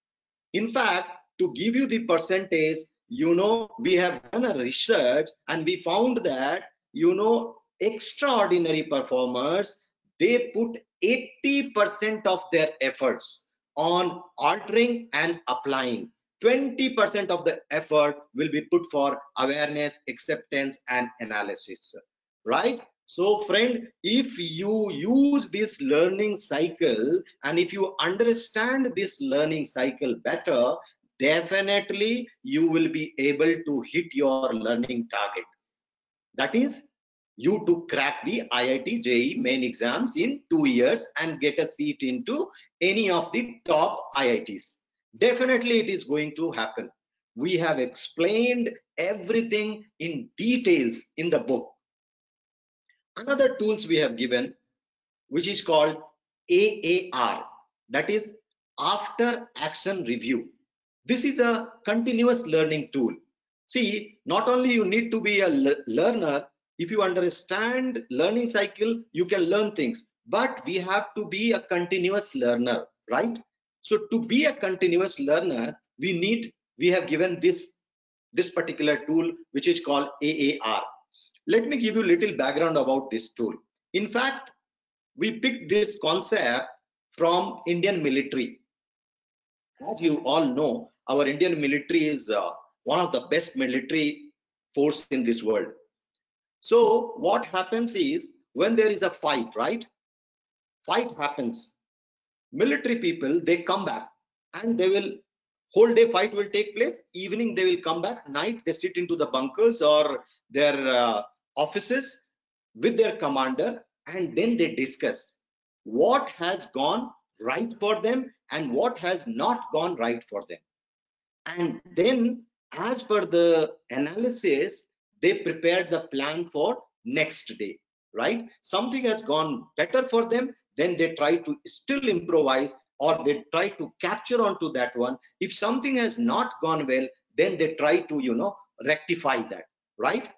In fact, to give you the percentage, you know, we have done a research and we found that, you know, extraordinary performers, they put eighty percent of their efforts on altering and applying. twenty percent of the effort will be put for awareness, acceptance, and analysis, right? So friend, if you use this learning cycle and if you understand this learning cycle better, definitely you will be able to hit your learning target. That is, you to crack the I I T J E E main exams in two years and get a seat into any of the top I I Ts. Definitely it is going to happen. we have explained everything in details in the book. Another tools we have given, which is called A A R, that is after action review. This is a continuous learning tool. See, not only you need to be a learner, if you understand learning cycle, you can learn things, but we have to be a continuous learner, right? So to be a continuous learner, we need, we have given this, this particular tool, which is called A A R. Let me give you a little background about this tool. In fact, we picked this concept from Indian military. As you all know, our Indian military is uh, one of the best military force in this world. So what happens is, when there is a fight, right? Fight happens. Military people, they come back and they will, whole day fight will take place. Evening they will come back. Night they sit into the bunkers or their uh, offices with their commander, and then they discuss what has gone right for them and what has not gone right for them. And then as per the analysis, they prepare the plan for next day, right? Something has gone better for them, then they try to still improvise, or they try to capture onto that one. If something has not gone well, then they try to, you know, rectify that, right?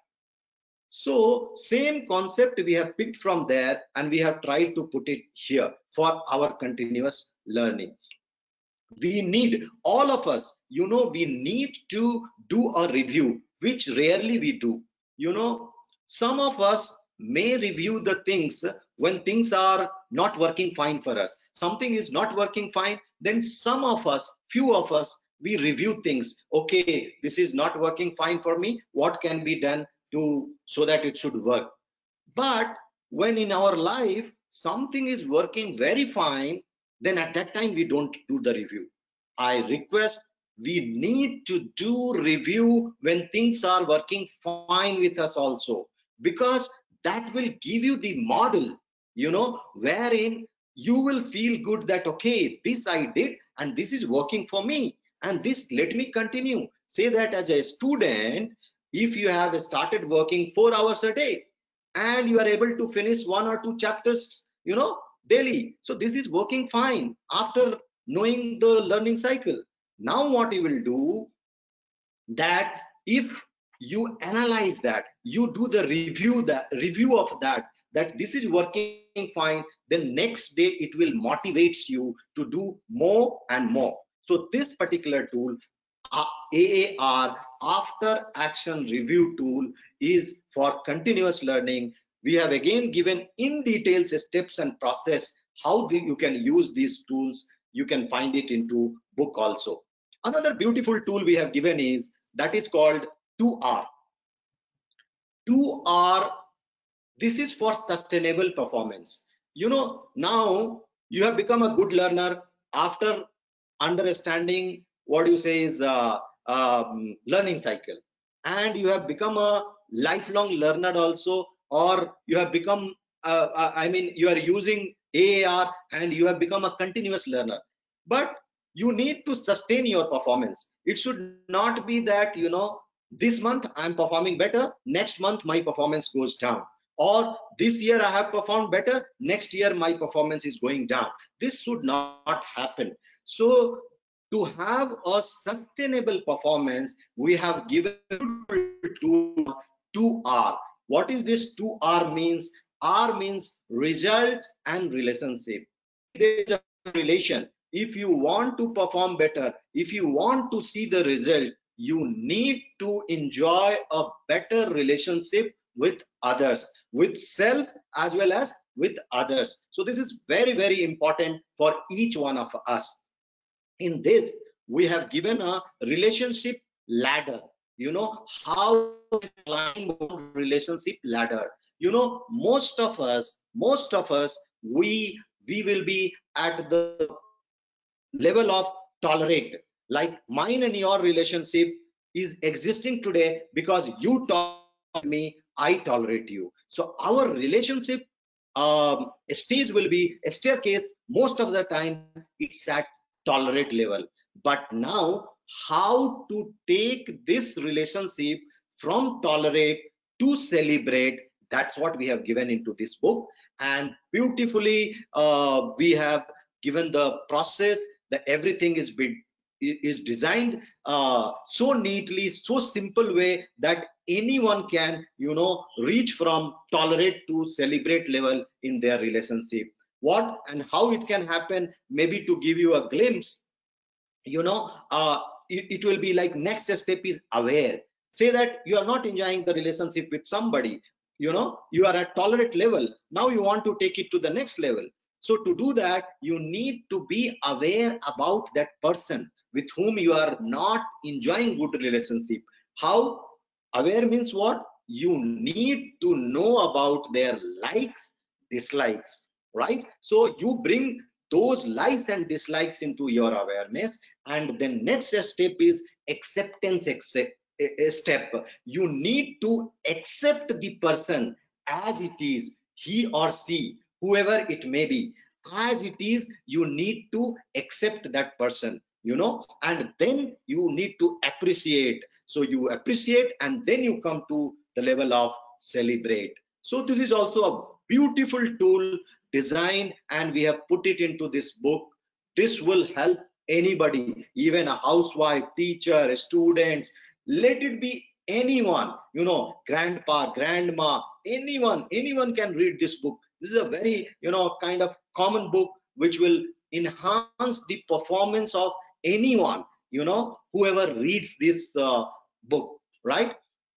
So same concept we have picked from there, and we have tried to put it here for our continuous learning. We need, all of us, you know, we need to do a review, which rarely we do. You know, some of us may review the things when things are not working fine for us. Something is not working fine, then some of us, few of us, we review things. Okay, this is not working fine for me. What can be done to, so that it should work? But when in our life something is working very fine, then at that time we don't do the review. I request, we need to do review when things are working fine with us also, because that will give you the model, you know, wherein you will feel good that, okay, this I did and this is working for me, and this, let me continue. Say that as a student, if you have started working four hours a day and you are able to finish one or two chapters, you know, daily, so this is working fine after knowing the learning cycle. Now what you will do, that if you analyze that, you do the review, that review of that, that this is working fine, then next day it will motivate you to do more and more. So this particular tool, A A R, after action review tool, is for continuous learning. We have again given in details steps and process how the, you can use these tools. You can find it into book also. Another beautiful tool we have given is, that is called two R. two R, this is for sustainable performance. You know, now you have become a good learner after understanding what you say is uh, um, learning cycle, and you have become a lifelong learner also, or you have become uh, uh, I mean you are using A A R and you have become a continuous learner. But you need to sustain your performance. It should not be that, you know, this month I'm performing better, next month my performance goes down, or this year I have performed better, next year my performance is going down. This should not happen. So to have a sustainable performance, we have given to two R. What is this two R means? R means results and relationship. There is a relation. If you want to perform better, if you want to see the result, you need to enjoy a better relationship with others, with self as well as with others. So this is very, very important for each one of us. In this, we have given a relationship ladder. You know, how to climb relationship ladder. You know, most of us, most of us, we we will be at the level of tolerate. Like mine and your relationship is existing today because you tolerate me, I tolerate you. So our relationship um, stage will be a staircase. Most of the time it's at tolerate level. But now how to take this relationship from tolerate to celebrate. That's what we have given into this book, and beautifully uh, we have given the process, that everything is been is designed uh, so neatly, so simple way that anyone can, you know, reach from tolerate to celebrate level in their relationship. What and how it can happen, maybe to give you a glimpse, you know, uh, it, it will be like, next step is aware. Say that you are not enjoying the relationship with somebody, you know, you are at tolerate level, now you want to take it to the next level. So to do that, you need to be aware about that person with whom you are not enjoying good relationship. How? Aware means what? You need to know about their likes, dislikes, right? So you bring those likes and dislikes into your awareness, and then next step is acceptance accept, a step. You need to accept the person as it is, he or she, whoever it may be, as it is. You need to accept that person, you know, and then you need to appreciate. So you appreciate, and then you come to the level of celebrate. So this is also a beautiful tool designed, and we have put it into this book. This will help anybody, even a housewife, teacher, students, let it be anyone, you know, grandpa, grandma, anyone, anyone can read this book. This is a very, you know, kind of common book which will enhance the performance of anyone, you know, whoever reads this uh, book, right?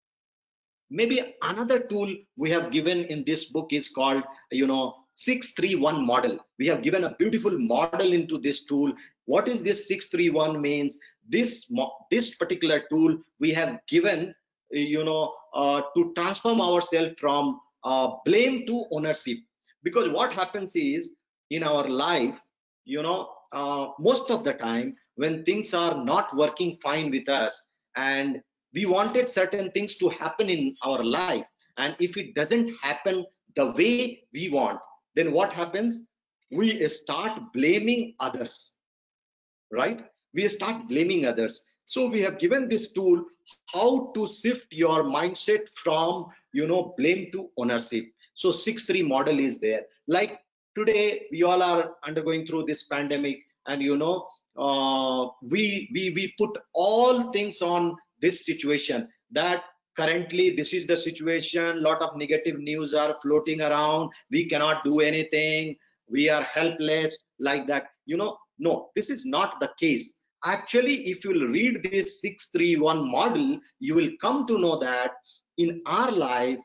Maybe another tool we have given in this book is called, you know, six three one model. We have given a beautiful model into this tool. What is this six three one means? This this particular tool we have given, you know, uh, to transform ourselves from uh, blame to ownership. Because what happens is, in our life, you know, uh, most of the time when things are not working fine with us, and we wanted certain things to happen in our life, and if it doesn't happen the way we want, then what happens? We start blaming others, right? We start blaming others. So we have given this tool, how to shift your mindset from, you know, blame to ownership. So six three model is there. Like today we all are undergoing through this pandemic, and you know, uh, we we we put all things on this situation, that currently this is the situation, lot of negative news are floating around, we cannot do anything, we are helpless, like that, you know. No, this is not the case. Actually, if you will read this six three one model, you will come to know that in our life,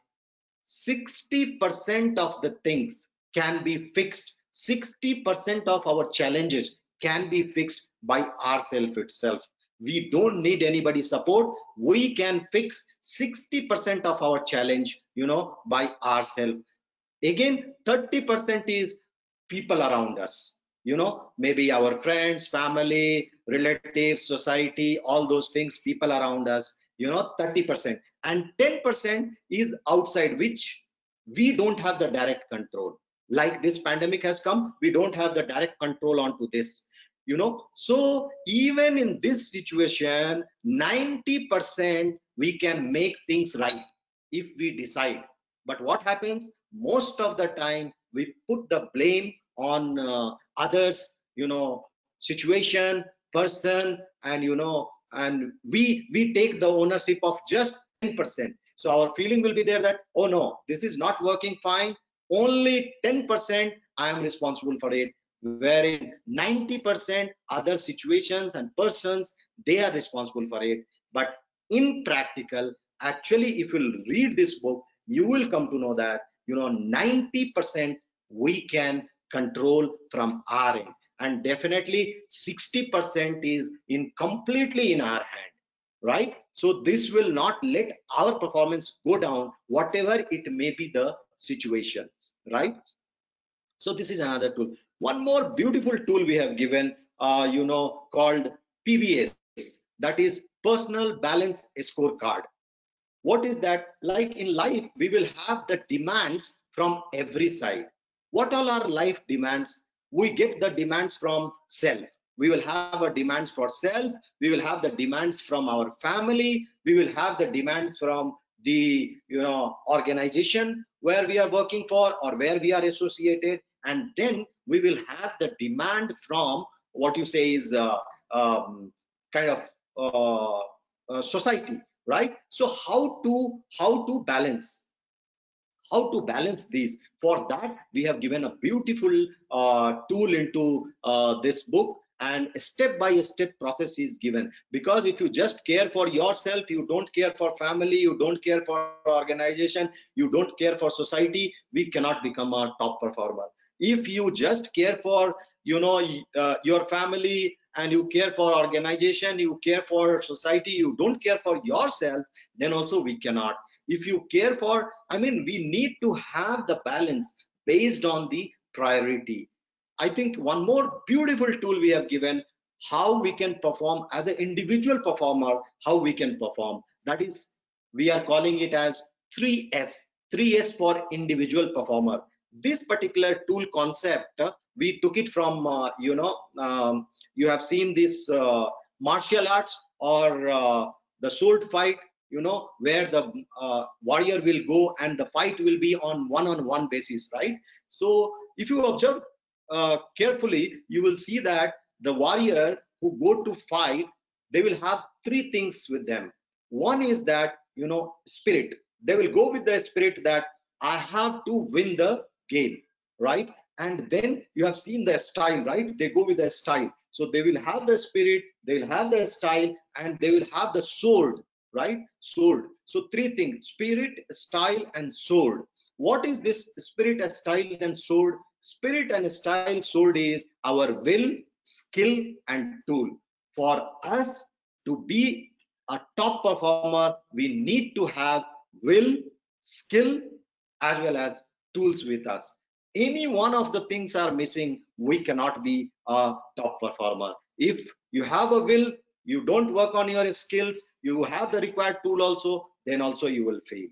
sixty percent of the things can be fixed. sixty percent of our challenges can be fixed by ourselves itself. We don't need anybody's support. We can fix sixty percent of our challenge, you know, by ourselves. Again, thirty percent is people around us, you know, maybe our friends, family, relatives, society, all those things, people around us, you know, thirty percent. And ten percent is outside, which we don't have the direct control. Like this pandemic has come, we don't have the direct control onto this, you know. So even in this situation, ninety percent we can make things right if we decide. But what happens? Most of the time we put the blame on uh, others, you know, situation, person, and you know, and we we take the ownership of just ten percent. So our feeling will be there that, oh no, this is not working fine, only ten percent I am responsible for it, wherein ninety percent other situations and persons, they are responsible for it. But in practical, actually, if you read this book, you will come to know that, you know, ninety percent we can control from our end, and definitely sixty percent is in completely in our hand, right? So this will not let our performance go down, whatever it may be the situation, right? So this is another tool. One more beautiful tool we have given, uh, you know, called P B S, that is personal balance scorecard. What is that? Like in life, we will have the demands from every side. What all are life demands? We get the demands from self. We will have a demands for self. We will have the demands from our family. We will have the demands from the you know organization where we are working for or where we are associated, and then we will have the demand from what you say is uh, um, kind of uh, uh, society, right? So how to how to balance how to balance these? For that we have given a beautiful uh, tool into uh, this book, and step by step process is given. Because if you just care for yourself, you don't care for family, you don't care for organization, you don't care for society, we cannot become a top performer. If you just care for you know uh, your family, and you care for organization, you care for society, you don't care for yourself, then also we cannot. If you care for, I mean, we need to have the balance based on the priority. I think one more beautiful tool we have given, how we can perform as an individual performer, how we can perform. That is, we are calling it as three S, three S for individual performer. This particular tool concept, uh, we took it from, uh, you know, um, you have seen this uh, martial arts or uh, the sword fight, you know, where the uh, warrior will go and the fight will be on one-on-one basis, right? So if you observe uh, carefully, you will see that the warrior who go to fight, they will have three things with them. One is that, you know, spirit. They will go with the spirit that I have to win the game, right? And then you have seen the style, right? They go with the style. So they will have the spirit, they will have the style, and they will have the sword, right? Sword. So three things: spirit, style, and sword. What is this spirit, and style, and sword? Spirit and style, sword is our will, skill, and tool. For us to be a top performer, we need to have will, skill, as well as tools with us. Any one of the things are missing, we cannot be a top performer. If you have a will, you don't work on your skills, you have the required tool also, then also you will fail.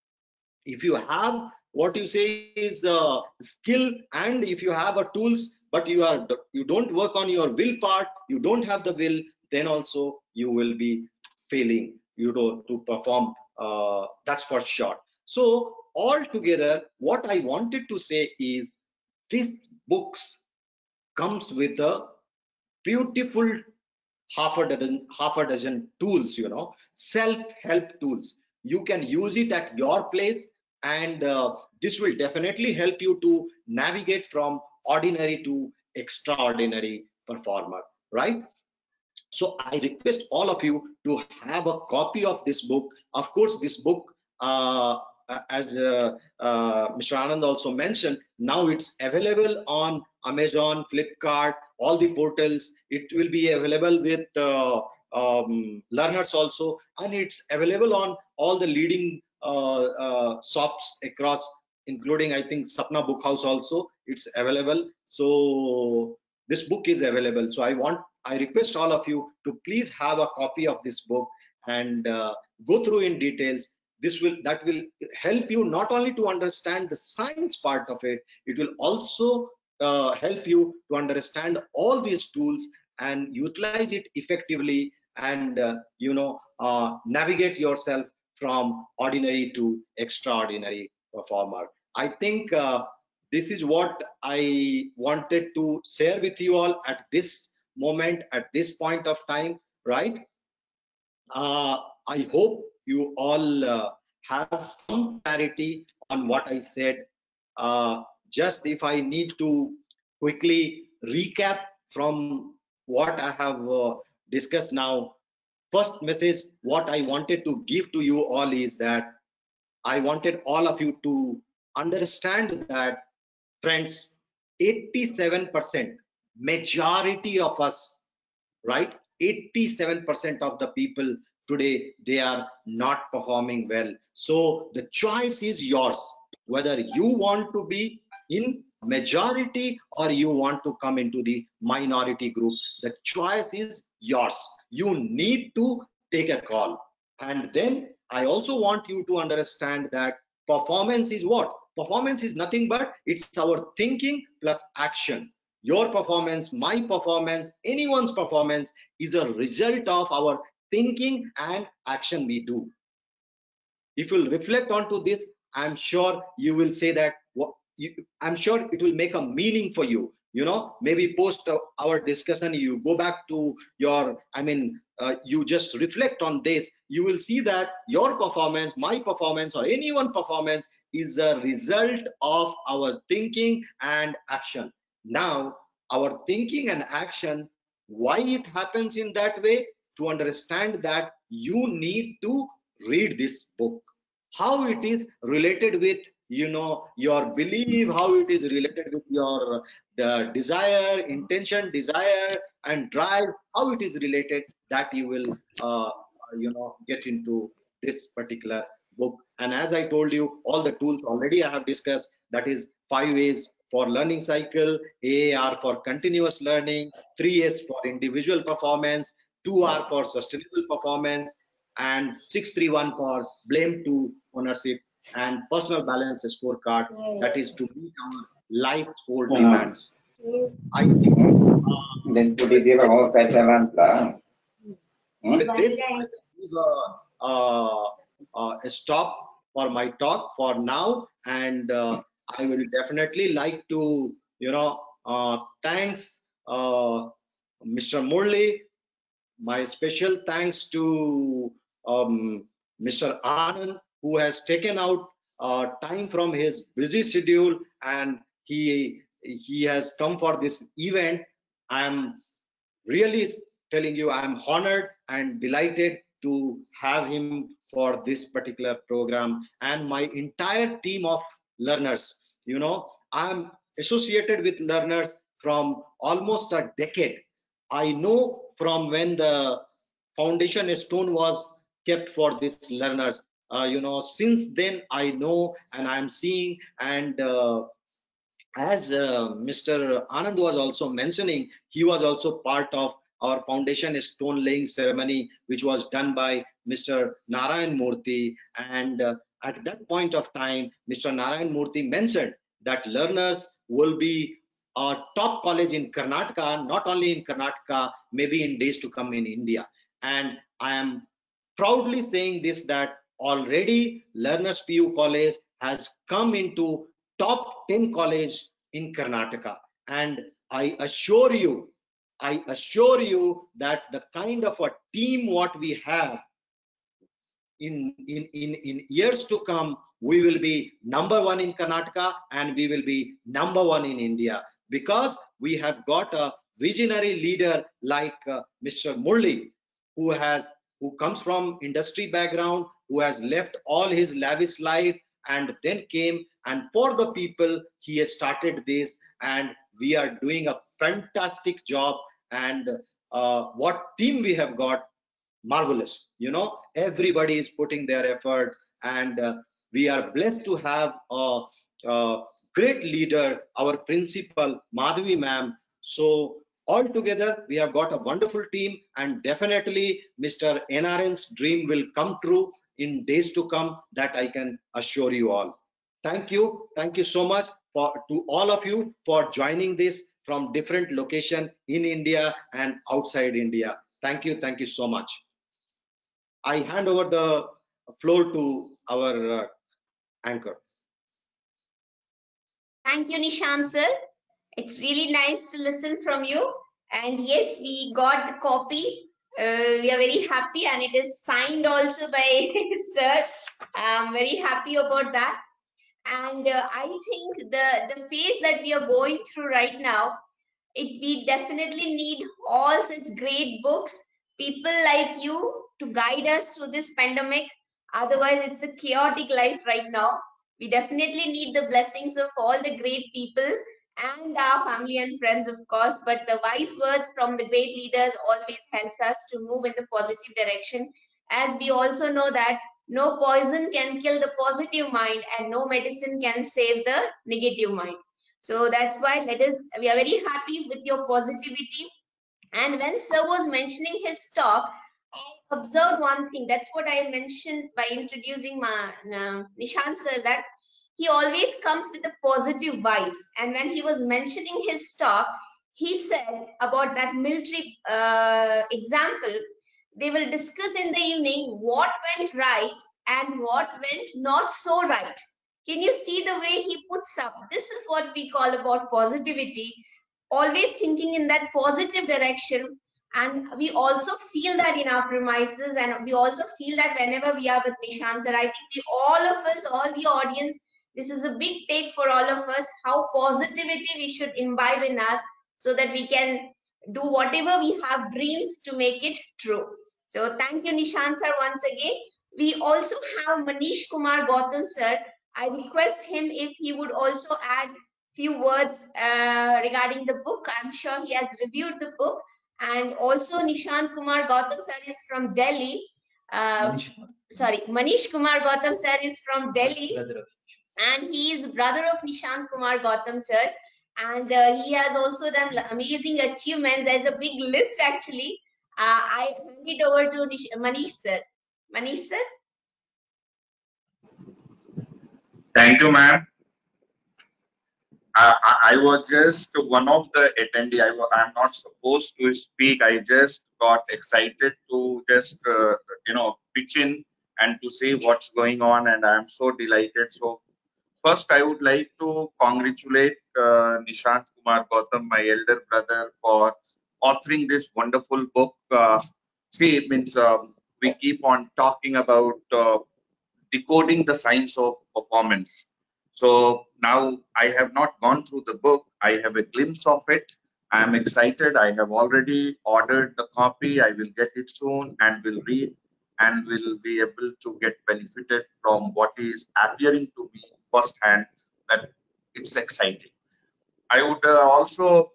If you have what you say is uh, skill, and if you have a tools, but you are you don't work on your will part, you don't have the will, then also you will be failing, you know, to perform. Uh, that's for sure. So altogether, what I wanted to say is, this books comes with a beautiful half a dozen half a dozen tools, you know, self-help tools. You can use it at your place, and uh, this will definitely help you to navigate from ordinary to extraordinary performer, right? So I request all of you to have a copy of this book. Of course, this book, uh, as uh, uh, Mister Anand also mentioned, now it's available on Amazon, Flipkart, all the portals. It will be available with uh, um, learners also, and it's available on all the leading uh, uh, shops across, including, I think, Sapna Book House also. It's available. So this book is available. So I want, I request all of you to please have a copy of this book and uh, go through in details. This will that will help you not only to understand the science part of it, it will also uh, help you to understand all these tools and utilize it effectively, and uh, you know uh, navigate yourself from ordinary to extraordinary performer. I think uh, this is what I wanted to share with you all at this moment, at this point of time, right? Uh, I hope you all uh, have some clarity on what I said. Uh, just if I need to quickly recap from what I have uh, discussed now, first message what I wanted to give to you all is that I wanted all of you to understand that, friends, eighty-seven percent, majority of us, right, eighty-seven percent of the people today, they are not performing well. So the choice is yours, whether you want to be in majority or you want to come into the minority group. The choice is yours. You need to take a call. And then I also want you to understand that performance is what? Performance is nothing but it's our thinking plus action. your performance, my performance, anyone's performance is a result of our thinking and action we do. If you'll reflect onto this, I'm sure you will say that what you, I'm sure it will make a meaning for you. You know, maybe post our discussion, you go back to your, I mean, uh, you just reflect on this. You will see that your performance, my performance, or anyone's performance is a result of our thinking and action. Now, our thinking and action, why it happens in that way? To understand that, you need to read this book, how it is related with, you know, your belief, how it is related with your the desire, intention, desire and drive, how it is related, that you will uh, you know, get into this particular book. And as I told you, all the tools already I have discussed, that is five A's for learning cycle, A A R for continuous learning, three S for individual performance, two R for sustainable performance, and six three one for blame to ownership, and personal balance scorecard, that is to meet our life goal demands. I think uh, Then put it in a whole Catalan. with this, I will give a, uh, uh, a stop for my talk for now, and uh, I will definitely like to, you know, uh, thanks uh, Mister Murli. My special thanks to um, Mister Anand, who has taken out uh, time from his busy schedule, and he he has come for this event. I am really telling you, I am honored and delighted to have him for this particular program, and my entire team of learners. You know, I am associated with learners from almost a decade. I know from when the foundation stone was kept for these learners. Uh, you know, since then I know, and I'm seeing, and uh, as uh, Mister Anand was also mentioning, he was also part of our foundation stone laying ceremony, which was done by Mister Narayan Murthy. And uh, at that point of time, Mister Narayan Murthy mentioned that learners will be a top college in Karnataka, not only in Karnataka, maybe in days to come in India. And I am proudly saying this, that already Learners P U College has come into top ten college in Karnataka. And I assure you, I assure you that the kind of a team what we have in, in, in, in years to come, we will be number one in Karnataka, and we will be number one in India, because we have got a visionary leader like uh, Mister Murli, who has who comes from industry background, who has left all his lavish life and then came, and for the people he has started this, and we are doing a fantastic job. And uh, what team we have got, marvelous. You know, everybody is putting their effort, and uh, we are blessed to have a, a great leader, our principal Madhavi ma'am. So altogether we have got a wonderful team, and definitely Mister N R N's dream will come true in days to come, that I can assure you all. Thank you. Thank you so much for to all of you for joining this from different location in India and outside India. Thank you. Thank you so much. I hand over the floor to our uh, anchor. Thank you, Nishant sir. It's really nice to listen from you. And yes, we got the copy. Uh, we are very happy, and it is signed also by sir. I'm very happy about that. And uh, I think the, the phase that we are going through right now, it we definitely need all such great books, people like you to guide us through this pandemic. Otherwise, it's a chaotic life right now. We definitely need the blessings of all the great people and our family and friends, of course, but the wise words from the great leaders always helps us to move in the positive direction, as we also know that no poison can kill the positive mind and no medicine can save the negative mind. So that's why let us, we are very happy with your positivity. And when sir was mentioning his talk, I observed one thing. That's what I mentioned by introducing my uh, Nishant sir, that he always comes with the positive vibes. And when he was mentioning his talk, he said about that military uh, example, they will discuss in the evening what went right and what went not so right. Can you see the way he puts up? This is what we call about positivity, always thinking in that positive direction. And we also feel that in our premises, and we also feel that whenever we are with Nishant sir. I think we, all of us, all the audience, this is a big take for all of us, how positivity we should imbibe in us so that we can do whatever we have dreams to make it true. So thank you, Nishant sir, once again. We also have Manish Kumar Gautam sir. I request him if he would also add few words uh, regarding the book. I'm sure he has reviewed the book. And also Nishant Kumar Gautam sir is from Delhi. Uh, Manish. sorry, Manish Kumar Gautam sir is from Delhi. Brother of- And he is brother of Nishant Kumar Gautam sir. And uh, he has also done amazing achievements. There's a big list actually. Uh, I hand it over to Nish Manish sir. Manish sir. Thank you, ma'am. I, I, I was just one of the attendee. I, wa- I'm not supposed to speak. I just got excited to just, uh, you know, pitch in and to see what's going on. And I'm so delighted. So first, I would like to congratulate uh, Nishant Kumar Gautam, my elder brother, for authoring this wonderful book. Uh, see, it means um, we keep on talking about uh, decoding the science of performance. So now I have not gone through the book. I have a glimpse of it. I am excited. I have already ordered the copy. I will get it soon and will read and will be able to get benefited from what is appearing to me firsthand, that it's exciting. I would uh, also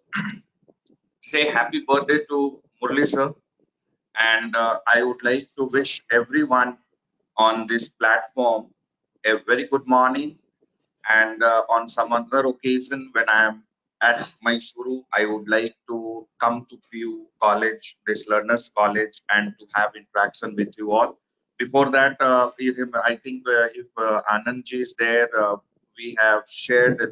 say happy birthday to Murli sir, and uh, I would like to wish everyone on this platform a very good morning. And uh, on some other occasion, when I am at Mysuru, I would like to come to P U College, this Learners College, and to have interaction with you all. Before that, uh, if, I think uh, if uh, Anandji is there, uh, we have shared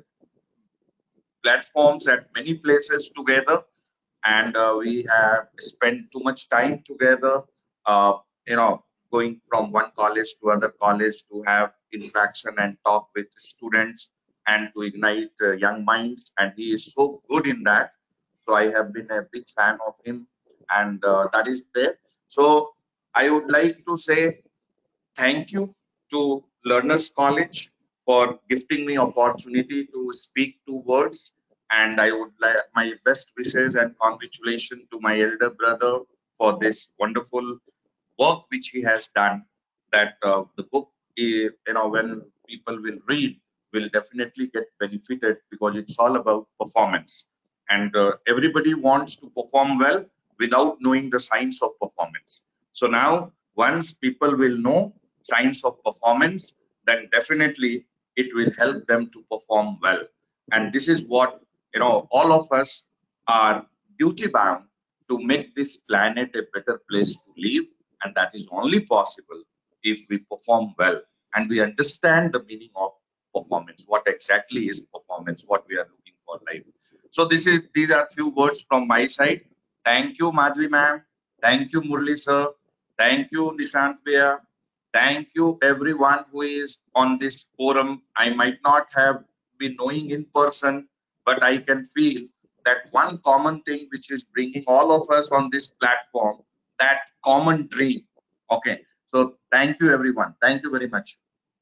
platforms at many places together, and uh, we have spent too much time together, uh, you know, going from one college to other college to have interaction and talk with students and to ignite uh, young minds. And he is so good in that. So I have been a big fan of him, and uh, that is there. So I would like to say thank you to Learners College for gifting me opportunity to speak two words. And I would like my best wishes and congratulations to my elder brother for this wonderful work which he has done. That uh, the book, eh, you know, when people will read, will definitely get benefited because it's all about performance. And uh, everybody wants to perform well without knowing the science of performance. So now, once people will know science of performance, then definitely it will help them to perform well. And this is what, you know, all of us are duty bound to make this planet a better place to live. And that is only possible if we perform well and we understand the meaning of performance, what exactly is performance, what we are looking for life. So this is these are few words from my side. Thank you, Madhvi ma'am. Thank you, Murli sir. Thank you, Nishant Bhaiya. Thank you, everyone who is on this forum. I might not have been knowing in person, but I can feel that one common thing which is bringing all of us on this platform, that common dream. Okay. So thank you, everyone. Thank you very much.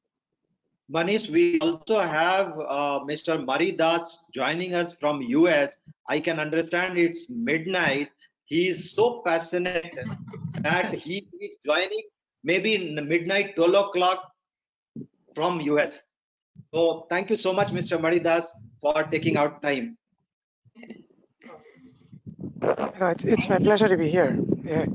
Manish, we also have uh, Mister Mari Das joining us from U S. I can understand it's midnight. He is so passionate that he is joining maybe in the midnight, twelve o'clock from U S. So thank you so much, Mister Mari Das, for taking out time. No, it's, it's my pleasure to be here. Yeah.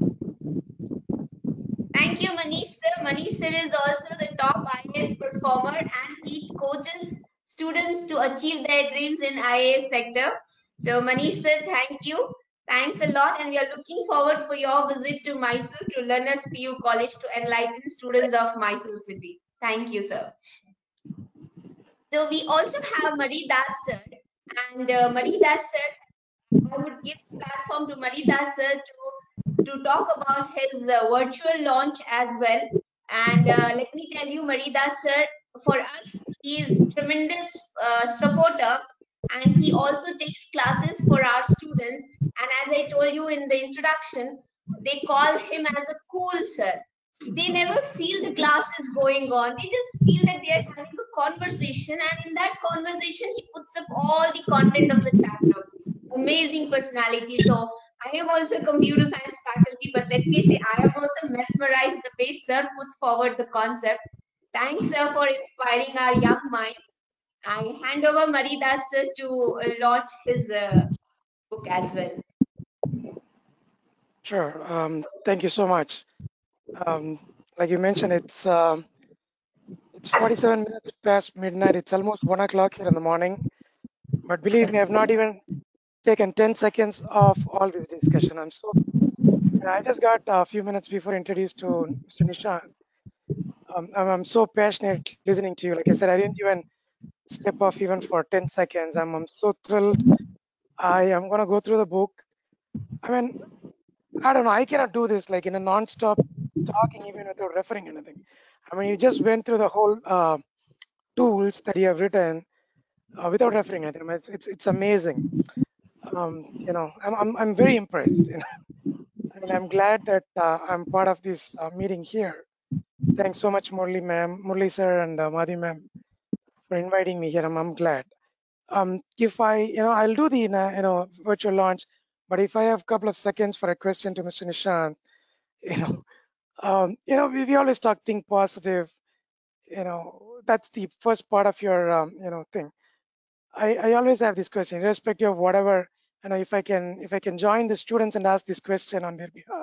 Thank you, Manish sir. Manish sir is also the top I A S performer and he coaches students to achieve their dreams in I A S sector. So Manish sir, thank you. Thanks a lot, and we are looking forward for your visit to Mysore to Learners P U College to enlighten students of Mysore city. Thank you, sir. So we also have Mari Das sir, and uh, Mari Das sir, I would platform to Maridas sir to, to talk about his uh, virtual launch as well. And uh, let me tell you, Maridas sir, for us, he is tremendous uh, supporter, and he also takes classes for our students. And as I told you in the introduction, they call him as a cool sir. They never feel the class is going on. They just feel that they are having a conversation, and in that conversation, he puts up all the content of the chapter. Amazing personality. So I am also a computer science faculty, but let me say I am also mesmerized the way sir puts forward the concept. Thanks, sir, for inspiring our young minds. I hand over Maridas sir to uh, launch his uh, book as well. Sure. Um, thank you so much. Um, like you mentioned, it's um, it's forty-seven minutes past midnight. It's almost one o'clock here in the morning. But believe me, I've not even taken ten seconds of all this discussion. I'm so. I just got a few minutes before introduced to Mister Nishant. Um, I'm, I'm so passionate listening to you. Like I said, I didn't even step off even for ten seconds. I'm, I'm so thrilled. I am gonna go through the book. I mean, I don't know. I cannot do this like in a non-stop talking even without referring anything. I mean, you just went through the whole uh, tools that you have written uh, without referring anything. I mean, it's, it's it's amazing. Um, you know, I'm I'm I'm very impressed. You know, and I'm glad that uh, I'm part of this uh, meeting here. Thanks so much, Murli ma'am, Murli sir, and uh, Madhi ma'am for inviting me here. I'm, I'm glad. Um, if I, you know, I'll do the, you know, virtual launch, but if I have a couple of seconds for a question to Mister Nishant, you know, um, you know, we, we always talk think positive, you know, that's the first part of your, um, you know, thing. I, I always have this question, irrespective of whatever, you know, if I can, if I can join the students and ask this question on their behalf.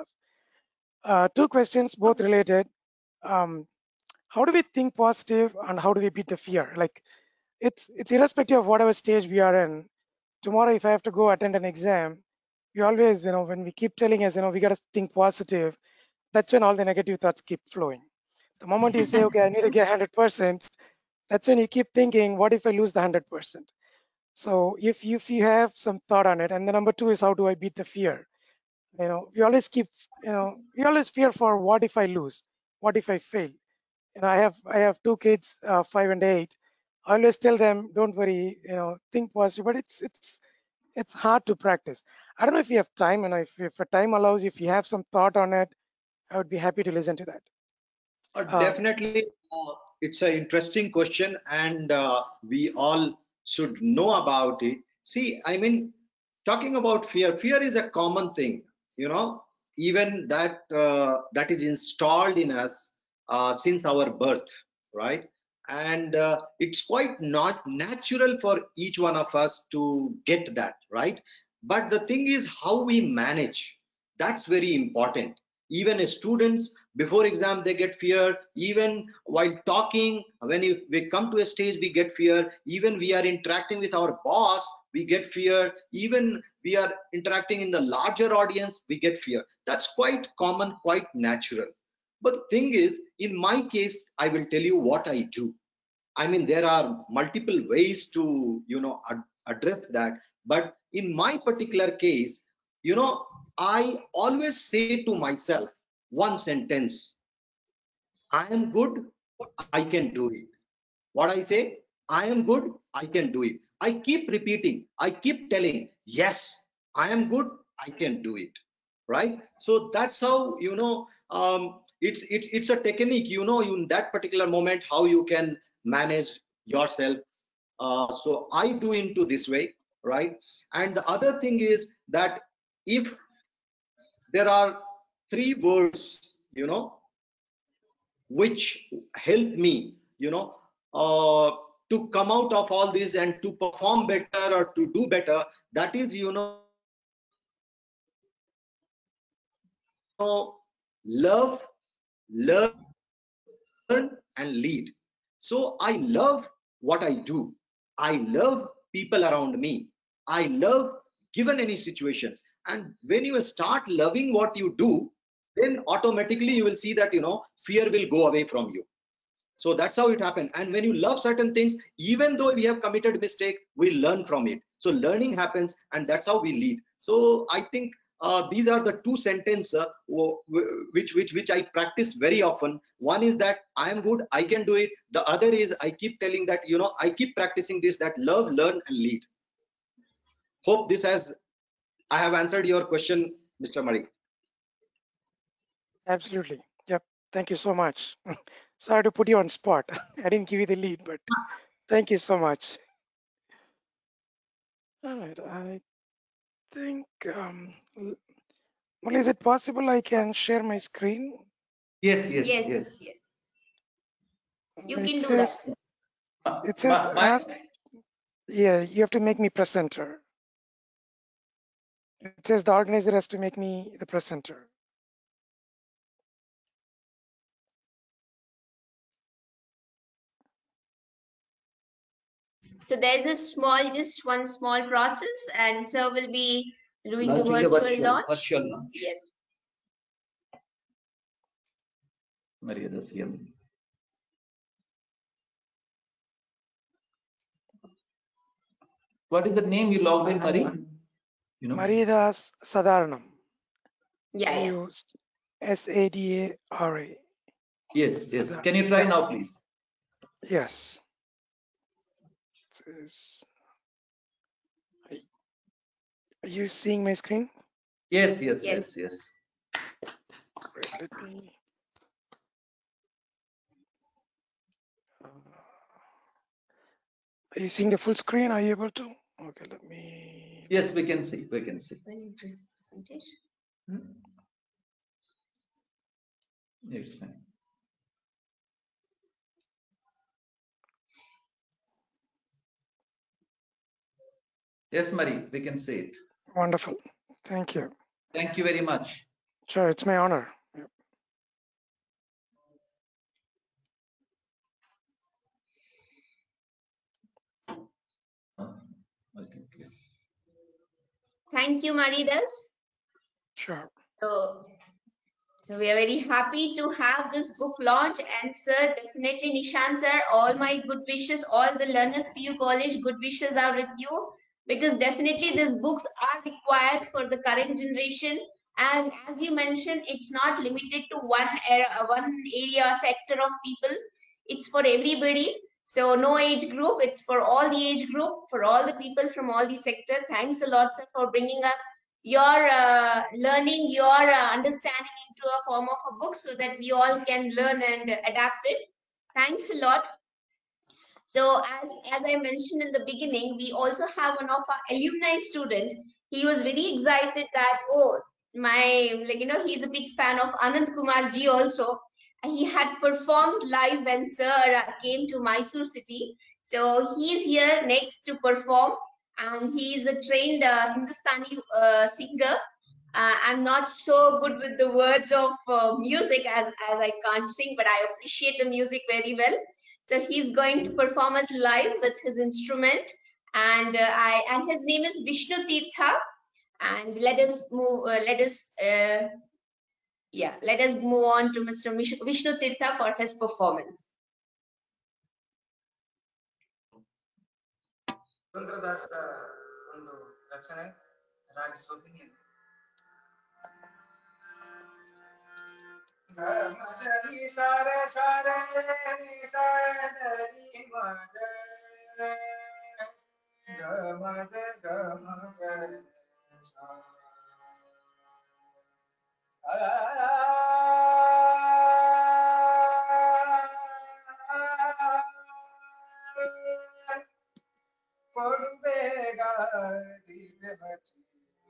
Uh, two questions, both related. Um, how do we think positive and how do we beat the fear? Like, it's it's irrespective of whatever stage we are in. Tomorrow, if I have to go attend an exam, we always, you know, when we keep telling us, you know, we got to think positive, that's when all the negative thoughts keep flowing. The moment you say, okay, I need to get one hundred percent, that's when you keep thinking, what if I lose the one hundred percent? So if you, if you have some thought on it, and the number two is how do I beat the fear? You know, we always keep, you know, we always fear for what if I lose? What if I fail? And I have, I have two kids, uh, five and eight. I always tell them, don't worry, you know, think positive, but it's, it's, it's hard to practice. I don't know if you have time, and if, if time allows, if you have some thought on it, I would be happy to listen to that. Uh, Uh, definitely, uh, it's an interesting question, and uh, we all should know about it. See, I mean, talking about fear, fear is a common thing, you know, even that uh, that is installed in us uh, since our birth, right? And uh, it's quite not natural for each one of us to get that, right? But the thing is how we manage. That's very important. Even as students before exam they get fear, even while talking when you, we come to a stage we get fear, even we are interacting with our boss we get fear, even we are interacting in the larger audience we get fear. That's quite common, quite natural. But the thing is, in my case, I will tell you what I do. I mean, there are multiple ways to, you know, ad address that, but in my particular case, you know, I always say to myself one sentence: I am good, I can do it. What I say, I am good, I can do it. I keep repeating, I keep telling, yes, I am good, I can do it. Right? So that's how, you know, um, it's it's it's a technique, you know, in that particular moment how you can manage yourself. Uh, so I do into this way, right? And the other thing is that if there are three words, you know, which help me, you know, uh, to come out of all this and to perform better or to do better, that is, you know, love, learn, and lead. So I love what I do. I love people around me. I love given any situations. And when you start loving what you do, then automatically you will see that, you know, fear will go away from you. So that's how it happened. And when you love certain things, even though we have committed mistake, we learn from it. So learning happens, and that's how we lead. So I think uh, these are the two sentences uh, which which which I practice very often. One is that I am good, I can do it. The other is I keep telling that, you know, I keep practicing this, that love, learn, and lead. Hope this has, I have answered your question, Mister Murray. Absolutely. Yep. Thank you so much. Sorry to put you on spot. I didn't give you the lead, but thank you so much. All right. I think, um, well, is it possible I can share my screen? Yes, yes, Yes, yes. yes. You It can do says, that. it says, My, my, ask, yeah, you have to make me presenter. It says the organizer has to make me the presenter. So there's a small, just one small process, and sir will be doing the launching a virtual virtual, launch. virtual launch. Yes. Maria, the C M. What is the name you logged in, Marie? You know? Maridas Sadharanam. Yeah, yeah. S A D A R A. Yes, yes. Sadharanam. Can you try now, please? Yes. It says, are you seeing my screen? Yes, yes, Yes. yes, yes. Wait, let me. Uh, are you seeing the full screen? Are you able to? Okay, let me. Yes, we can see. We can see. Presentation. Hmm? It's fine. Yes, Marie, we can see it. Wonderful. Thank you. Thank you very much. Sure, it's my honor. Yep. Thank you, Maridas. Sure. So we are very happy to have this book launch, and sir, definitely Nishant sir, all my good wishes, all the learners P U College good wishes are with you, because definitely these books are required for the current generation. And as you mentioned, it's not limited to one era, one area sector of people. It's for everybody. So no age group. It's for all the age group, for all the people from all the sector. Thanks a lot, sir, for bringing up your uh, learning, your uh, understanding into a form of a book, so that we all can learn and adapt it. Thanks a lot. So as, as I mentioned in the beginning, we also have one of our alumni student. He was very excited that, oh, my, like, you know, he's a big fan of Anand Kumar ji also. He had performed live when sir came to Mysore city. So he's here next to perform, and he is a trained uh, Hindustani uh, singer. Uh, I'm not so good with the words of uh, music, as, as I can't sing, but I appreciate the music very well. So he's going to perform us live with his instrument, and uh, I and his name is Vishnu Tirtha. And let us move. Uh, let us uh, yeah. Let us move on to Mister Mish- Vishnu Tirtha for his performance. ರುದ್ರದಾಸರ ಒಂದು ರಚನೆ ರಾಗ ಸೋಹಿನಿ ಗಮದನಿ ಸಾರ ಸಾರ ಸಾರದನಿ ಮಗ ಗಮದ ಗಮಗ ಕೊಡುಬೇಗ ದಿವ್ಯಮತಿ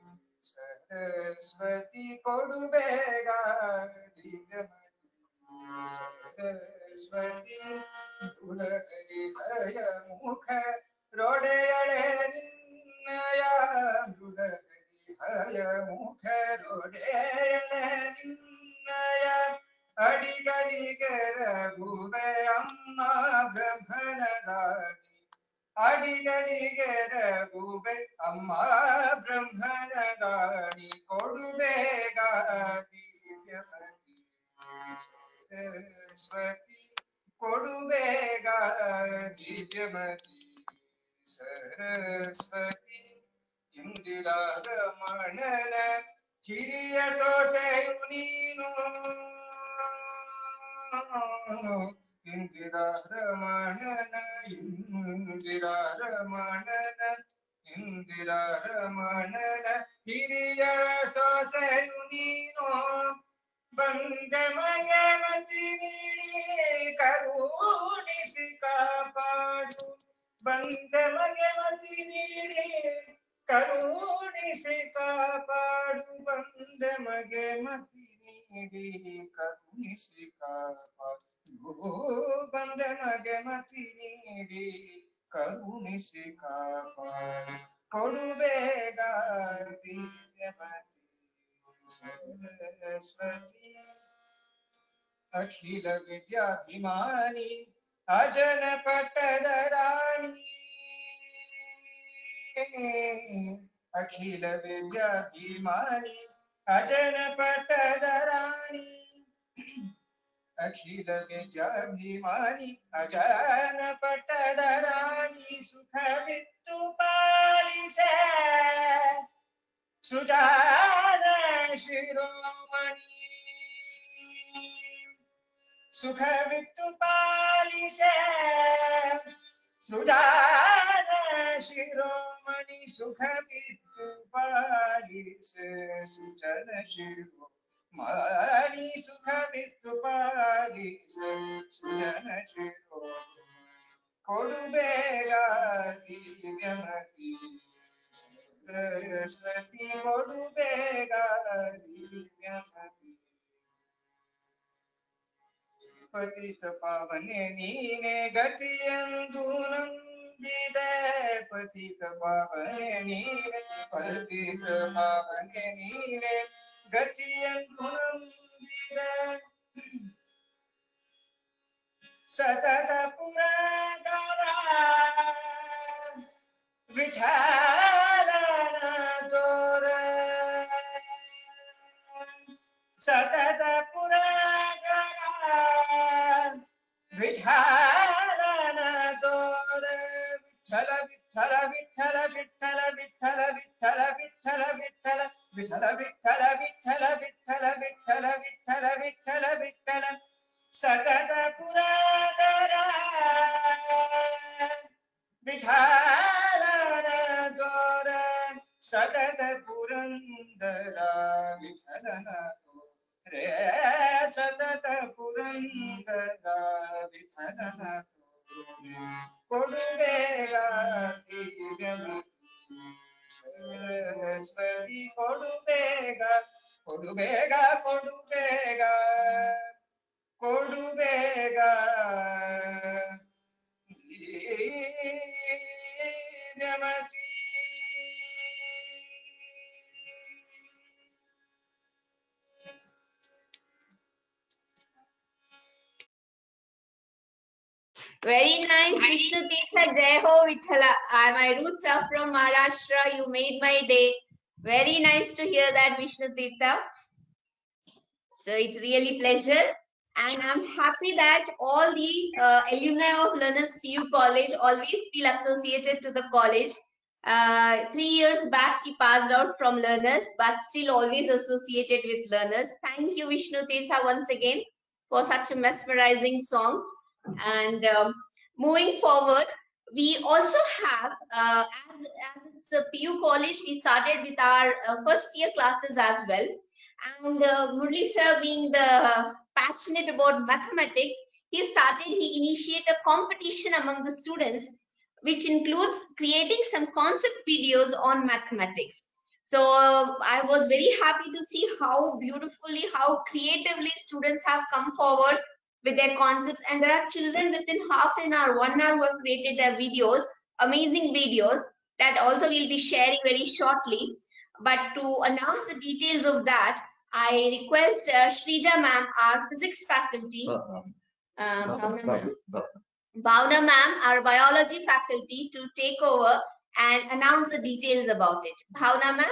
ಸರಸ್ವತಿ ಕೊಡುಬೇಗ ದಿವ್ಯಮತಿ ಸರಸ್ವತಿ ಮೃಡಹರಿಹಯ ಮುಖ ರೊಡೆಯಳೆ ನಿನ್ನಯ ಮೃಡಹರಿಹಯ ಮುಖ ರೊಡೆಯಳೆ ನಿನ್ನಯ ಅಡಿಗಡಿಗರ ಭುವೆ ಅಮ್ಮ ಬ್ರಹ್ಮನ ರಾಣಿ ಅಡಿಗಡಿಗೆ ರಘುವೆ ಅಮ್ಮ ಬ್ರಹ್ಮನ ರಾಣಿ ಕೊಡುಬೇಗ ದಿವ್ಯಮತಿ ಸರಸ್ವತಿ ಕೊಡುಬೇಗ ದಿವ್ಯಮತಿ ಸರಸ್ವತಿ ಇಂದಿರಾ ರಮಣನ ಕಿರಿಯ ಸೊಸೆಯು ನೀನು ಇಂದಿರಾ ರಮಣನ ಇಂದಿರಾ ರಮಣನ ಇಂದಿರಾ ರಮಣನ ಹಿರಿಯ ಸೊಸೆಯು ನೀನು ಬಂದ ಮಗಮತಿ ನೀಡಿ ಕರುಣಿಸಿ ಕಾಪಾಡು ಬಂದ ಮಗಮತಿ ನೀಡಿ ಕರುಣಿಸಿ ಕಾಪಾಡು ಬಂದ ಮಗಮತಿ ನೀಡಿ ಕರುಣಿಸಿ ಕಾಪಾಡು ಬಂದ ಮಗಮತಿ ನೀಡಿ ಕರುಣಿಸಿ ಕಾಪಾಡು ಕೊಡುಬೇಗ ದಿವ್ಯಮತಿ सरस्वती अखिल विद्याभिमानी अजन पट्टद राणी अखिल विद्याभिमानी अजन पट्टद राणी अखिल विद्याभिमानी अजन पट्टद राणी सुखवित्तु पालिसे सुजान शिरोमणि सुखवित्तु पालिसे सुजान शिरोमणि सुखवित्तु पालिसे सुजन शिरोमणि सुखवित्तु पालिसे सुजन शिरोमणि ಕೊಡುಬೇಗ ದಿವ್ಯಮತಿ सरस्वती ಕೊಡುಬೇಗ ದಿವ್ಯಮತಿ ಪತಿತ ಪಾವನೆ ನೀನೆ ಗತಿಯೆಂದು ನಂಬಿದೆ ಪತಿತ ಪಾವನೆ ನೀನೆ ಪತಿತ ಪಾವನೆ ನೀನೆ ಗತಿಯೆಂದು ನಂಬಿದೆ ಸತತ ಪುರದರ ವಿಠಲನ ತೋರ ಸತತ ಪುರದರ ವಿಠಲನ ತೋರ ವಿಠಲ ವಿಠಲ ವಿಠಲ ವಿಠಲ ವಿಠಲ ವಿಠಲ ವಿಠಲ ವಿಠಲ ವಿಠಲ ವಿಠಲ ವಿಠಲ ವಿಠಲ ವಿಠಲ ವಿಠಲ ವಿಠಲ ವಿಠಲ ಸತತ ಪುರದರ ವಿಠಲನ ತೋರ ಸತತ ಪುರಂದರ ವಿಠಲನ ತೋರೆ ಸತತ ಪುರಂದರ ವಿಠಲನ ತೋರೆ ಕೊಡುಬೇಗ ದಿವ್ಯಮತಿ Saraswati ಕೊಡುಬೇಗ ಕೊಡುಬೇಗ ಕೊಡುಬೇಗ ಕೊಡುಬೇಗ ದಿವ್ಯಮತಿ Very nice, Vishnu Tirtha. Jai Ho Vithala. Uh, my roots are from Maharashtra. You made my day. Very nice to hear that, Vishnu Tirtha. So it's really pleasure. And I'm happy that all the uh, alumni of Learners P U College always feel associated to the college. Uh, three years back, he passed out from Learners, but still always associated with Learners. Thank you, Vishnu Tirtha, once again for such a mesmerizing song. And um, moving forward, we also have, uh, as, as it's a P U college, we started with our uh, first year classes as well. And uh, Murli sir, being the passionate about mathematics, he started, he initiated a competition among the students, which includes creating some concept videos on mathematics. So uh, I was very happy to see how beautifully, how creatively students have come forward with their concepts, and there are children within half an hour, one hour who have created their videos, amazing videos that also we'll be sharing very shortly. But to announce the details of that, I request uh, Shrija ma'am, our physics faculty, uh, Bhavna ma'am, Bhavna ma'am, our biology faculty, to take over and announce the details about it. Bhavna ma'am.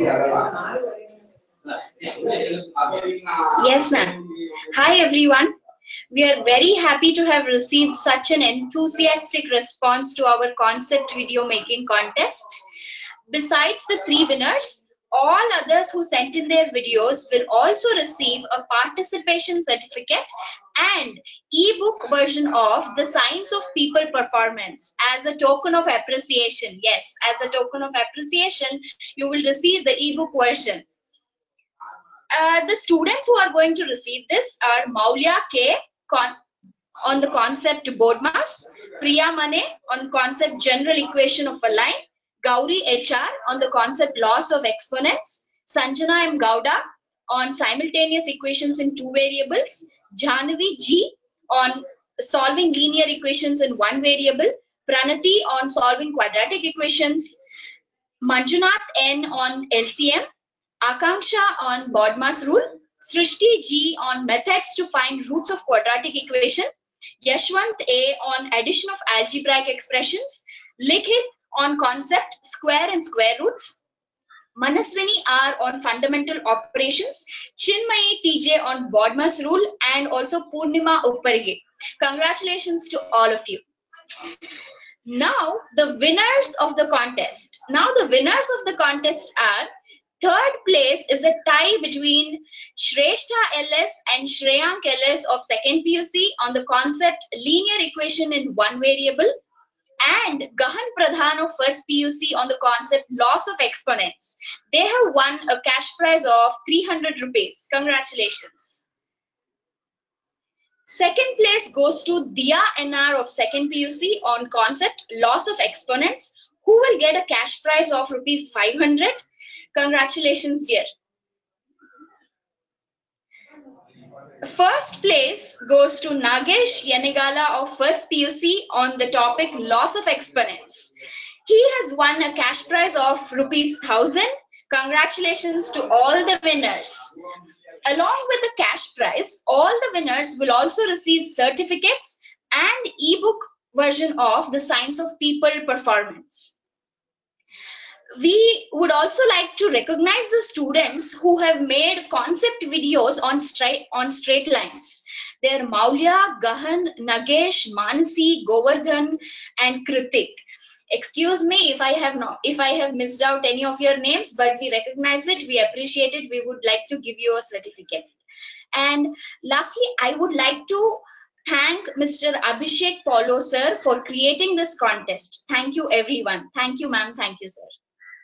Yes, ma'am. Hi, everyone. We are very happy to have received such an enthusiastic response to our concept video making contest. Besides the three winners, all others who sent in their videos will also receive a participation certificate and ebook version of The Science of People Performance as a token of appreciation. Yes, as a token of appreciation, you will receive the ebook version. Uh, the students who are going to receive this are Maulya K. Con on the concept board mass, Priya Mane on concept general equation of a line, Gauri H R on the concept laws of exponents, Sanjana M. Gowda on simultaneous equations in two variables, Jahnavi G on solving linear equations in one variable, Pranati on solving quadratic equations, Manjunath N on L C M, Akanksha on BODMAS rule, Srishti G on methods to find roots of quadratic equation, Yashwant A on addition of algebraic expressions, Likhit on concept square and square roots, Manaswini R on fundamental operations, Chinmayi T J on BODMAS rule, and also Purnima Upparige. Congratulations to all of you. Now the winners of the contest. Now the winners of the contest are: third place is a tie between Shrestha L S and Shreyank L S of second P U C on the concept linear equation in one variable, and Gahan Pradhan of first P U C on the concept loss of exponents. They have won a cash prize of three hundred rupees. Congratulations. Second place goes to Diya N R of second P U C on concept loss of exponents, who will get a cash prize of rupees five hundred. Congratulations, dear. First place goes to Nagesh Yanegala of first P U C on the topic loss of exponents. He has won a cash prize of rupees one thousand. Congratulations to all the winners. Along with the cash prize, all the winners will also receive certificates and ebook version of The Science of People Performance. We would also like to recognize the students who have made concept videos on straight on straight lines. They are Maulya, Gahan, Nagesh, Manasi, Govardhan, and Kritik. Excuse me if I have not if I have missed out any of your names, but we recognize it, we appreciate it. We would like to give you a certificate. And lastly, I would like to thank Mister Abhishek Paulo sir for creating this contest. Thank you, everyone. Thank you, ma'am. Thank you, sir.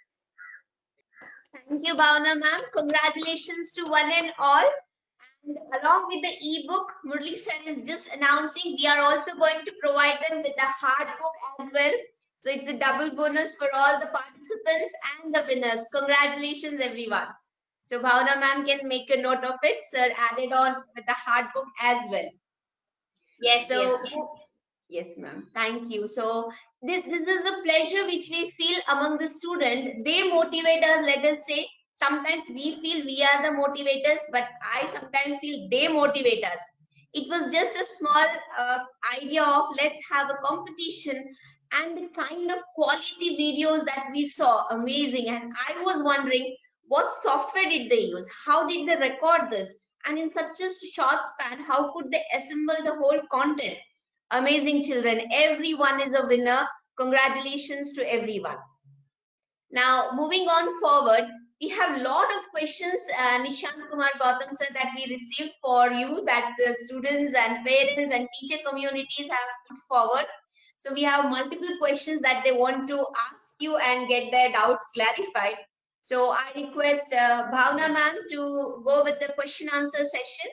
Thank you, Bhavna ma'am. Congratulations to one and all. And along with the ebook, Murli sir is just announcing we are also going to provide them with a hard book as well. So it's a double bonus for all the participants and the winners. Congratulations, everyone. So Bhavna ma'am can make a note of it. Sir added on with the hard book as well. Yes, so, yes. Yes, ma'am. Thank you. So this, this is a pleasure which we feel among the student. They motivate us, let us say. Sometimes we feel we are the motivators, but I sometimes feel they motivate us. It was just a small uh, idea of let's have a competition, and the kind of quality videos that we saw, amazing. And I was wondering, what software did they use? How did they record this? And in such a short span, how could they assemble the whole content? Amazing, children. Everyone is a winner. Congratulations to everyone. Now, moving on forward, we have a lot of questions, uh, Nishant Kumar Gautam sir, that we received for you, that the students and parents and teacher communities have put forward. So we have multiple questions that they want to ask you and get their doubts clarified. So I request uh, Bhavna ma'am to go with the question answer session.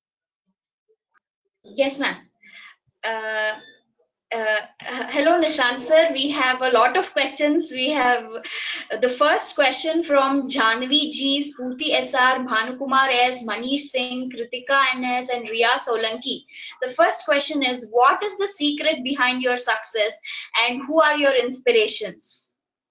Yes, ma'am. Uh, uh, hello, Nishant sir. We have a lot of questions. We have the first question from Jahnavi G, Spurti S R, Bhanukumar S, Manish Singh, Kritika N S, and Riya Solanki. The first question is, what is the secret behind your success and who are your inspirations?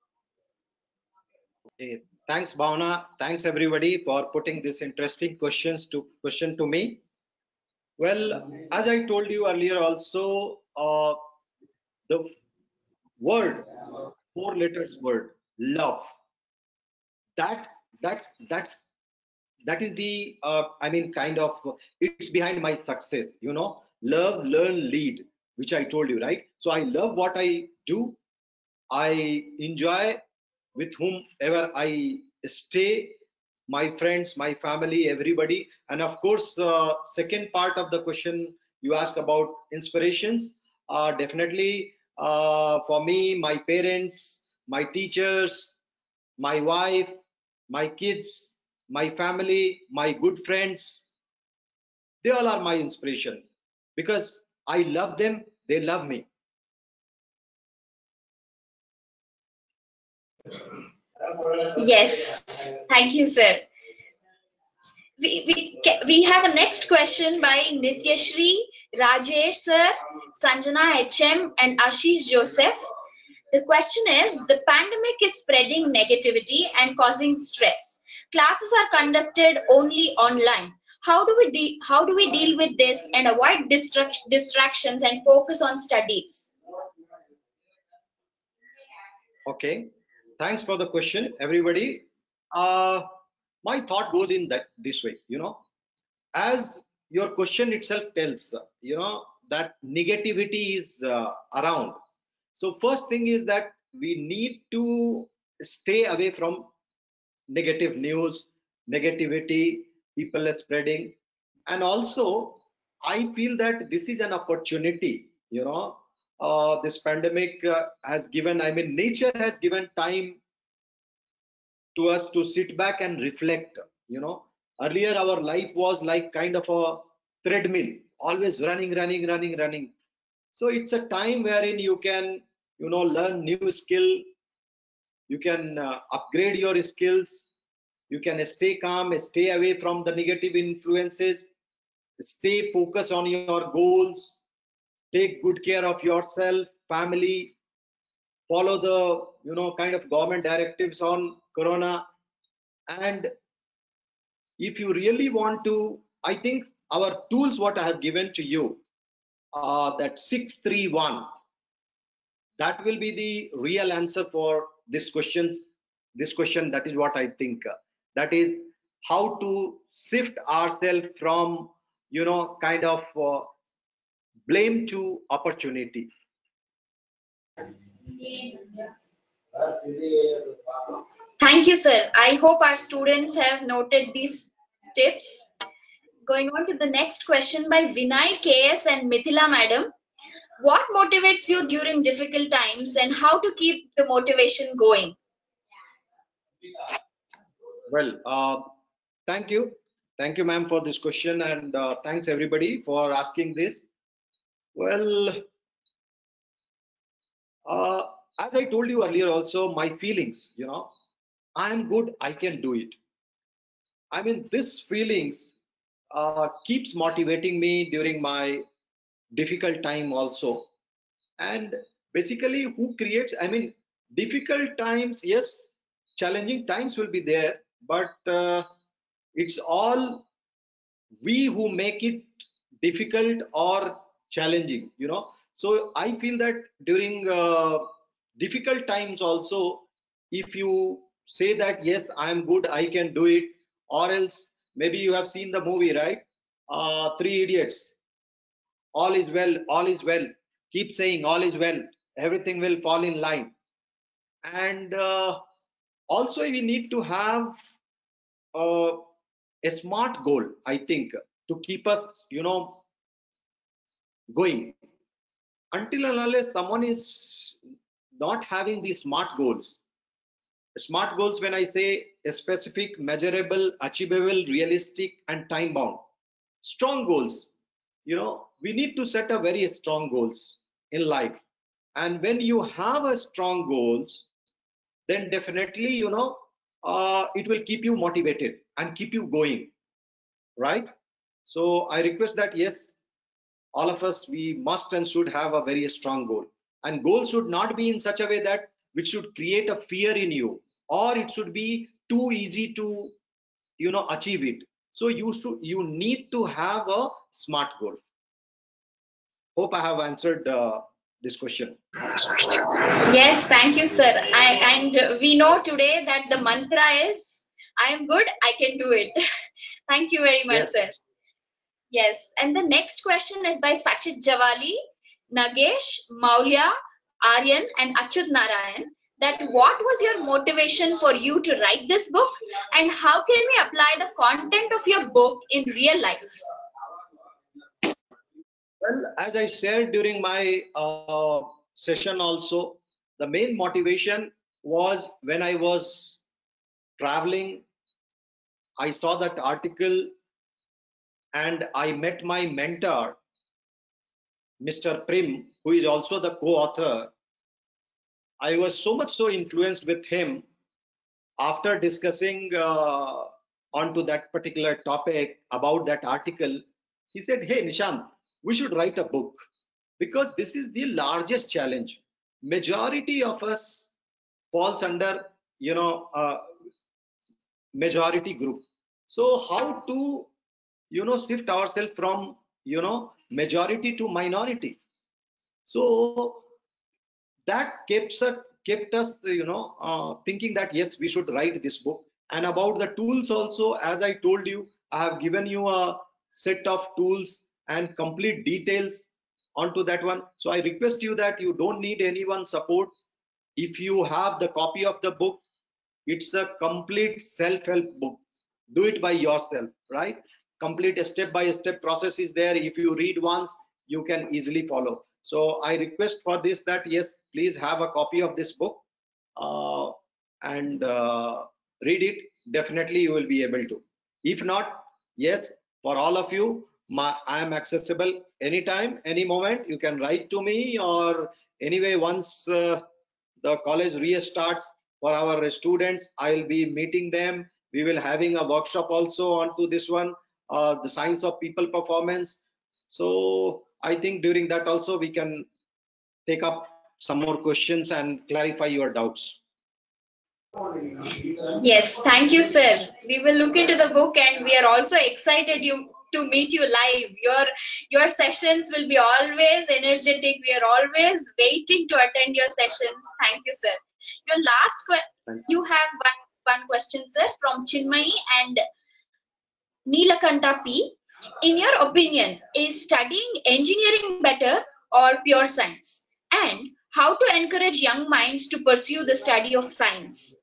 Okay. Thanks, Bhavna. Thanks, everybody, for putting this interesting questions to question to me. Well, as I told you earlier also, uh, the word, four letters word, love. That's that's that's that is the uh, I mean kind of it's behind my success, you know. Love, learn, lead, which I told you, right? So I love what I do. I enjoy with whomever I stay, my friends, my family, everybody. And of course, uh, second part of the question you asked about inspirations, uh, definitely uh, for me, my parents, my teachers, my wife, my kids, my family, my good friends, they all are my inspiration because I love them, they love me. Yes, thank you, sir. We, we, ca- we have a next question by Nityashri, Rajesh sir, Sanjana H M and Ashish Joseph. The question is, the pandemic is spreading negativity and causing stress. Classes are conducted only online. How do we de- how do we deal with this and avoid distract- distractions and focus on studies? Okay, thanks for the question, everybody. Uh, my thought goes in that this way, you know, as your question itself tells, you know, that negativity is uh, around. So first thing is that we need to stay away from negative news, negativity, people are spreading. And also, I feel that this is an opportunity, you know, uh, this pandemic uh, has given, I mean, nature has given time to us to sit back and reflect, you know. Earlier, our life was like kind of a treadmill, always running, running, running, running. So it's a time wherein you can, you know, learn new skill, you can uh, upgrade your skills, you can stay calm, stay away from the negative influences, stay focused on your goals, take good care of yourself, family, follow the, you know, kind of government directives on corona. And if you really want to, I think our tools what I have given to you, uh, that six three one, that will be the real answer for this questions this question. That is what I think, uh, that is how to shift ourselves from, you know, kind of uh, blame to opportunity. Thank you, sir. I hope our students have noted these tips. Going on to the next question by Vinay K S and Mithila madam. What motivates you during difficult times and how to keep the motivation going? Well, uh, thank you. Thank you, ma'am, for this question. And uh, thanks, everybody, for asking this. Well, uh, as I told you earlier also, my feelings, you know, I am good, I can do it. I mean, this feelings uh, keeps motivating me during my difficult time also. And basically, who creates, I mean, difficult times, yes, challenging times will be there, but uh, it's all we who make it difficult or challenging, you know. So I feel that during uh, difficult times also, if you say that yes, I am good, I can do it, or else maybe you have seen the movie, right? uh, Three Idiots. All is well, all is well, keep saying all is well, everything will fall in line. And uh, also we need to have uh, a smart goal, I think, to keep us, you know, going. Until and unless someone is not having these smart goals, smart goals, when I say a specific, measurable, achievable, realistic, and time bound, strong goals, you know, we need to set a very strong goals in life. And when you have a strong goals, then definitely, you know, uh, it will keep you motivated and keep you going, right? So I request that yes, all of us, we must and should have a very strong goal, and goal should not be in such a way that which should create a fear in you, or it should be too easy to, you know, achieve it. So you should, you need to have a smart goal. Hope I have answered uh, this question. Yes, thank you, sir. I, and we know today that the mantra is, I am good, I can do it. Thank you very much, Yes. sir. Yes, and the next question is by Sachit Javali, Nagesh, Maulya, Aryan, and Achut Narayan. That what was your motivation for you to write this book, and how can we apply the content of your book in real life? Well, as I shared during my uh, session also, the main motivation was when I was traveling, I saw that article and I met my mentor, Mister Prim, who is also the co-author. I was so much so influenced with him after discussing uh, onto that particular topic about that article. He said, hey, Nishant, we should write a book because this is the largest challenge. Majority of us falls under, you know, uh, majority group. So how to, you know, shift ourselves from, you know, majority to minority. So that kept us, kept us, you know, uh, thinking that yes, we should write this book. And about the tools also, as I told you, I have given you a set of tools and complete details onto that one. So I request you that you don't need anyone's support. If you have the copy of the book, it's a complete self-help book. Do it by yourself, right? Complete step-by-step process is there. If you read once, you can easily follow. So I request for this that yes, please have a copy of this book uh, and uh, read it. Definitely you will be able to. If not, yes, for all of you, my, I am accessible anytime, any moment. You can write to me, or anyway, once uh, the college restarts for our students, I will be meeting them. We will having a workshop also onto this one, uh, the science of people performance. So I think during that also we can take up some more questions and clarify your doubts. Yes, thank you, sir. We will look into the book, and we are also excited you to meet you live. Your your sessions will be always energetic. We are always waiting to attend your sessions. Thank you, sir. Your last question, you have one, one question, sir, from Chinmayi and Neelakanta P. In your opinion, is studying engineering better or pure science? And how to encourage young minds to pursue the study of science?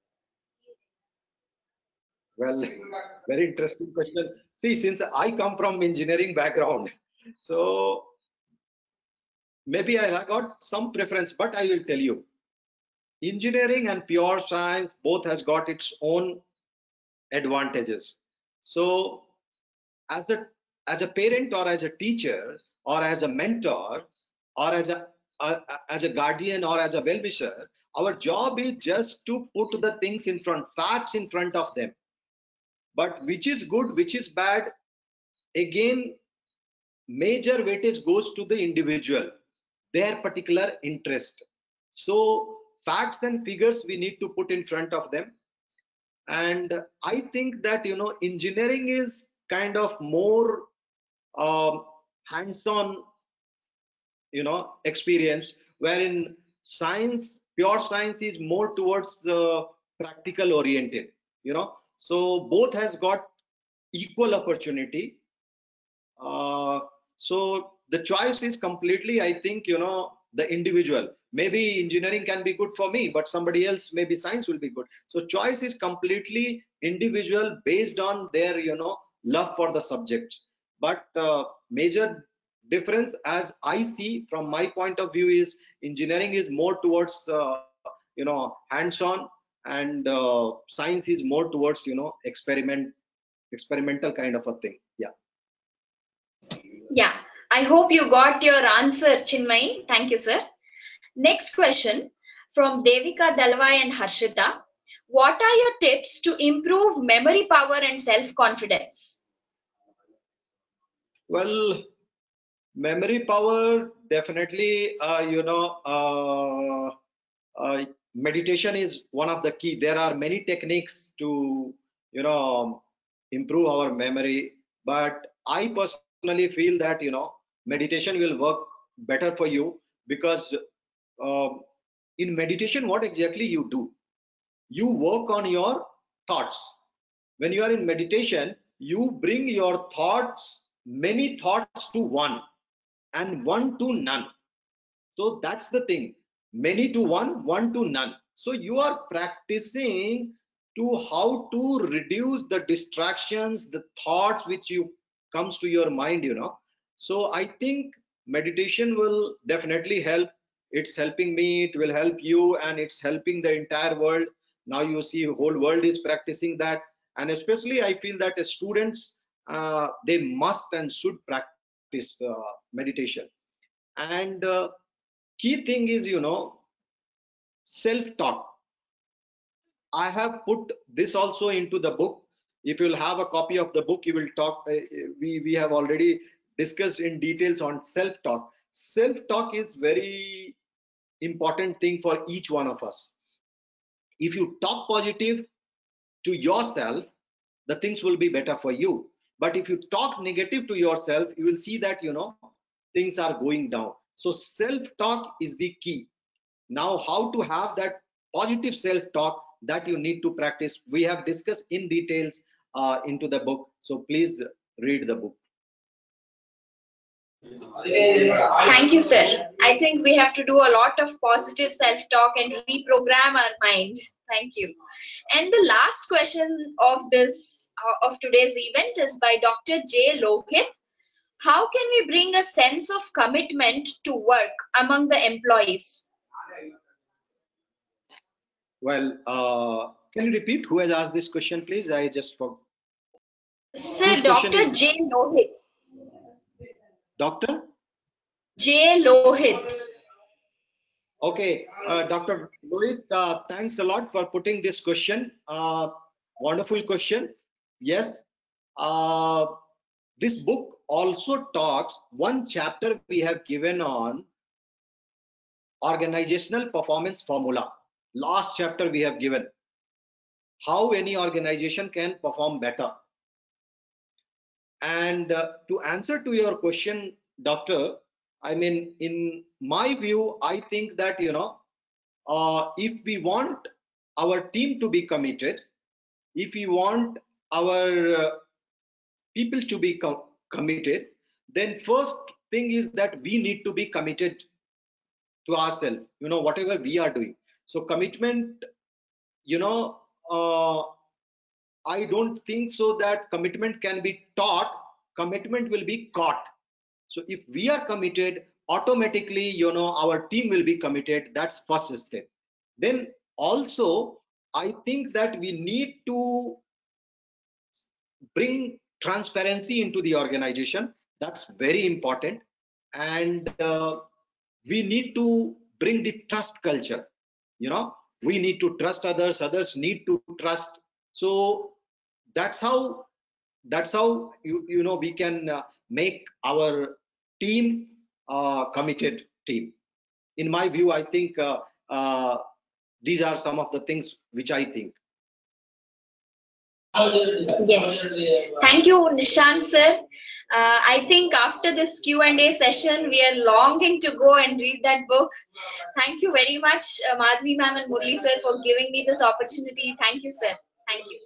Well, very interesting question. See, since I come from engineering background, so maybe I have got some preference, but I will tell you, engineering and pure science both has got its own advantages. So as a as a parent or as a teacher or as a mentor or as a uh, as a guardian or as a well-wisher, our job is just to put the things in front, facts in front of them. But which is good, which is bad, again, major weightage goes to the individual, their particular interest. So facts and figures we need to put in front of them. And I think that, you know, engineering is kind of more um, hands-on, you know, experience, wherein science, pure science is more towards uh, practical oriented, you know. So both has got equal opportunity. Uh, so the choice is completely, I think, you know, the individual. Maybe engineering can be good for me, but somebody else, maybe science will be good. So choice is completely individual based on their, you know, love for the subject. But uh, major difference, as I see from my point of view, is engineering is more towards, uh, you know, hands-on, and uh, science is more towards, you know, experiment, experimental kind of a thing. Yeah. Yeah, I hope you got your answer, Chinmayi. Thank you, sir. Next question from Devika Dalwai and Harshita. What are your tips to improve memory power and self-confidence? Well, memory power, definitely, uh, you know, uh, uh, meditation is one of the key. There are many techniques to, you know, improve our memory, but I personally feel that, you know, meditation will work better for you, because uh, in meditation, what exactly you do? You work on your thoughts. When you are in meditation, you bring your thoughts, many thoughts to one and one to none. So that's the thing, many to one, one to none. So you are practicing to how to reduce the distractions, the thoughts which you comes to your mind, you know. So I think meditation will definitely help. It's helping me, it will help you, and it's helping the entire world. Now you see whole world is practicing that, and especially I feel that as students, uh, they must and should practice uh, meditation. And uh, key thing is, you know, self-talk. I have put this also into the book. If you'll have a copy of the book, you will talk. Uh, we we have already discussed in details on self-talk. Self-talk is very important thing for each one of us. If you talk positive to yourself, the things will be better for you. But if you talk negative to yourself, you will see that, you know, things are going down. So self-talk is the key. Now, how to have that positive self-talk, that you need to practice. We have discussed in details uh, into the book. So please read the book. Thank you, sir. I think we have to do a lot of positive self-talk and reprogram our mind. Thank you. And the last question of this uh, of today's event is by Doctor J. Lohit. How can we bring a sense of commitment to work among the employees? Well, uh, can you repeat who has asked this question, please? I just forgot. Sir, Doctor J. Lohit. Doctor J. Lohit. Okay, uh, Doctor Lohit, uh, thanks a lot for putting this question. Uh, wonderful question. Yes, uh, this book also talks, one chapter we have given on organizational performance formula. Last chapter we have given how any organization can perform better. And uh, to answer to your question, Doctor, I mean, in my view, I think that, you know, uh, if we want our team to be committed, if we want our uh, people to be com committed, then first thing is that we need to be committed to ourselves, you know, whatever we are doing. So commitment, you know, uh, I don't think so that commitment can be taught. Commitment will be caught. So if we are committed, automatically, you know, our team will be committed. That's first step. Then also, I think that we need to bring transparency into the organization. That's very important. And uh, we need to bring the trust culture. You know, we need to trust others, others need to trust. So that's how that's how you you know we can uh, make our team uh, committed team. In my view, I think uh, uh, these are some of the things which I think. Yes, thank you, Nishant sir. Uh, I think after this Q and A session, we are longing to go and read that book. Thank you very much, uh, Madhvi ma'am and Murli sir, for giving me this opportunity. Thank you, sir. Thank you.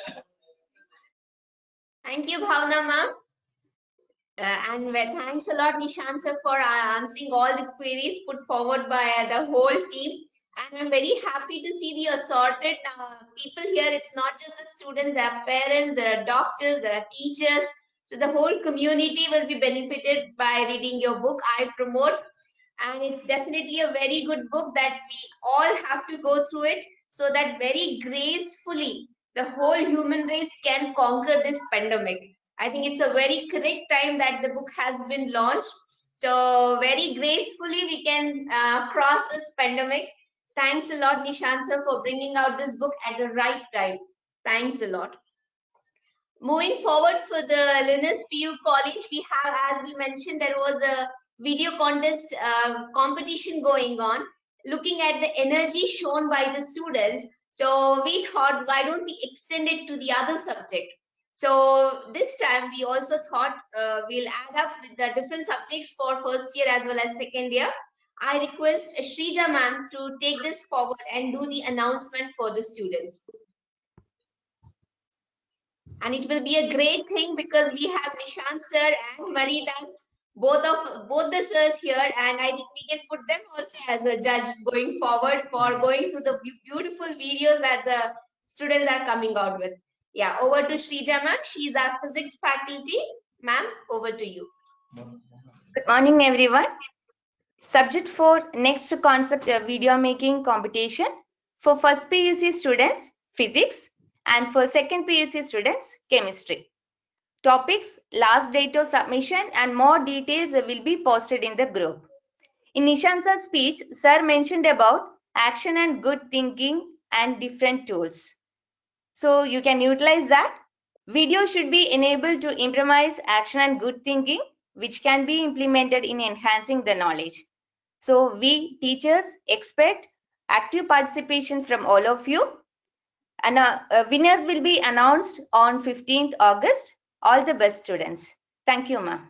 Thank you, Bhavna ma'am. Uh, and thanks a lot, Nishant sir, for uh, answering all the queries put forward by uh, the whole team. And I'm very happy to see the assorted uh, people here. It's not just the students, there are parents, there are doctors, there are teachers. So the whole community will be benefited by reading your book. I promote, and it's definitely a very good book that we all have to go through it, so that very gracefully the whole human race can conquer this pandemic. I think it's a very correct time that the book has been launched. So very gracefully we can uh, cross this pandemic. Thanks a lot, Nishant sir, for bringing out this book at the right time. Thanks a lot. Moving forward for the Linus P U College, we have, as we mentioned, there was a video contest uh, competition going on, looking at the energy shown by the students. So we thought, why don't we extend it to the other subject? So this time we also thought uh, we'll add up with the different subjects for first year as well as second year. I request Shrija ma'am to take this forward and do the announcement for the students. And it will be a great thing because we have Nishant sir and Maridas, both of both the sirs here, and I think we can put them also as a judge going forward for going through the beau- beautiful videos that the students are coming out with. Yeah, over to Shrija ma'am. She is our physics faculty. Ma'am, over to you. Good morning, everyone. Subject for next concept uh, video making competition for first P U C students, physics, and for second P U C students, chemistry. Topics, last date of submission, and more details will be posted in the group. In Nishan's speech, Sir mentioned about action and good thinking and different tools. So you can utilize that. Video should be enabled to improvise action and good thinking, which can be implemented in enhancing the knowledge. So we teachers expect active participation from all of you. And uh, uh, winners will be announced on fifteenth August. All the best, students. Thank you, ma'am.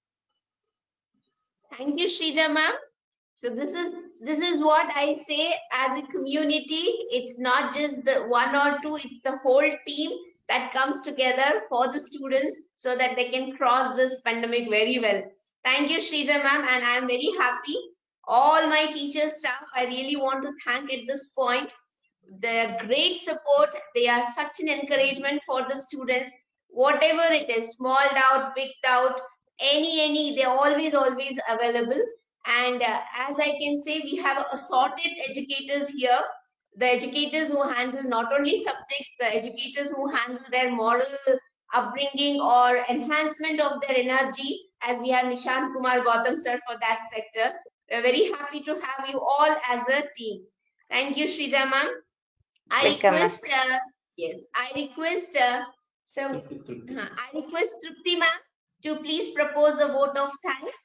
Thank you, Shrija ma'am. So this is this is what I say as a community. It's not just the one or two, it's the whole team that comes together for the students so that they can cross this pandemic very well. Thank you, Shrija ma'am, and I'm very happy. All my teachers, staff, I really want to thank at this point. Their great support. They are such an encouragement for the students. Whatever it is, small doubt, big doubt, any, any, they're always, always available. And uh, as I can say, we have assorted educators here. The educators who handle not only subjects, the educators who handle their moral upbringing or enhancement of their energy, as we have Nishant Kumar Gautam sir for that sector. We're very happy to have you all as a team. Thank you, Shrija ma'am. I Welcome, ma'am. request, uh, yes, I request, uh, so uh, I request Trupti ma'am to please propose a vote of thanks.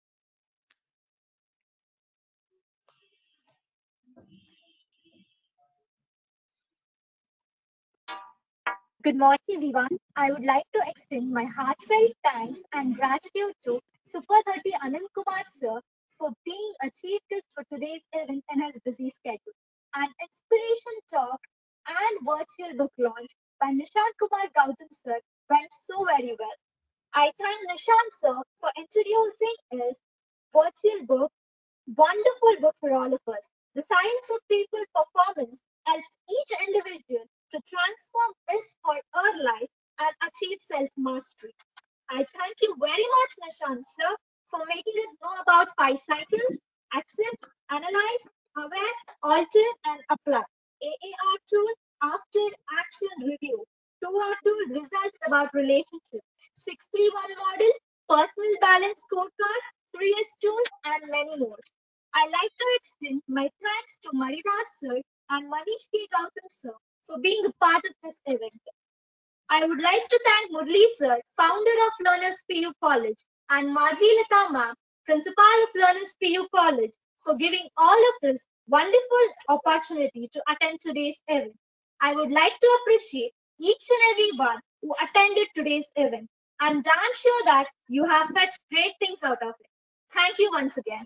Good morning, everyone. I would like to extend my heartfelt thanks and gratitude to Super thirty Anand Kumar sir for being a chief guest for today's event in his busy schedule. An inspiration talk and virtual book launch by Nishant Kumar Gautam sir went so very well. I thank Nishant sir for introducing his virtual book, wonderful book for all of us. The Science of People Performance helps each individual to transform his or her life and achieve self-mastery. I thank you very much, Nishant sir, for making us know about five cycles: accept, analyze, aware, alter, and apply. A A R tool, after action review. two R tool, results about relationship. six three one model, personal balance scorecard, three S tool, and many more. I like to extend my thanks to Maridas sir and Manish K. Gautam sir for being a part of this event. I would like to thank Murli sir, founder of Learners P U College, and Madhvi Lata ma'am, principal of Learners P U College, for giving all of us wonderful opportunity to attend today's event. I would like to appreciate each and every one who attended today's event. I'm damn sure that you have fetched great things out of it. Thank you once again.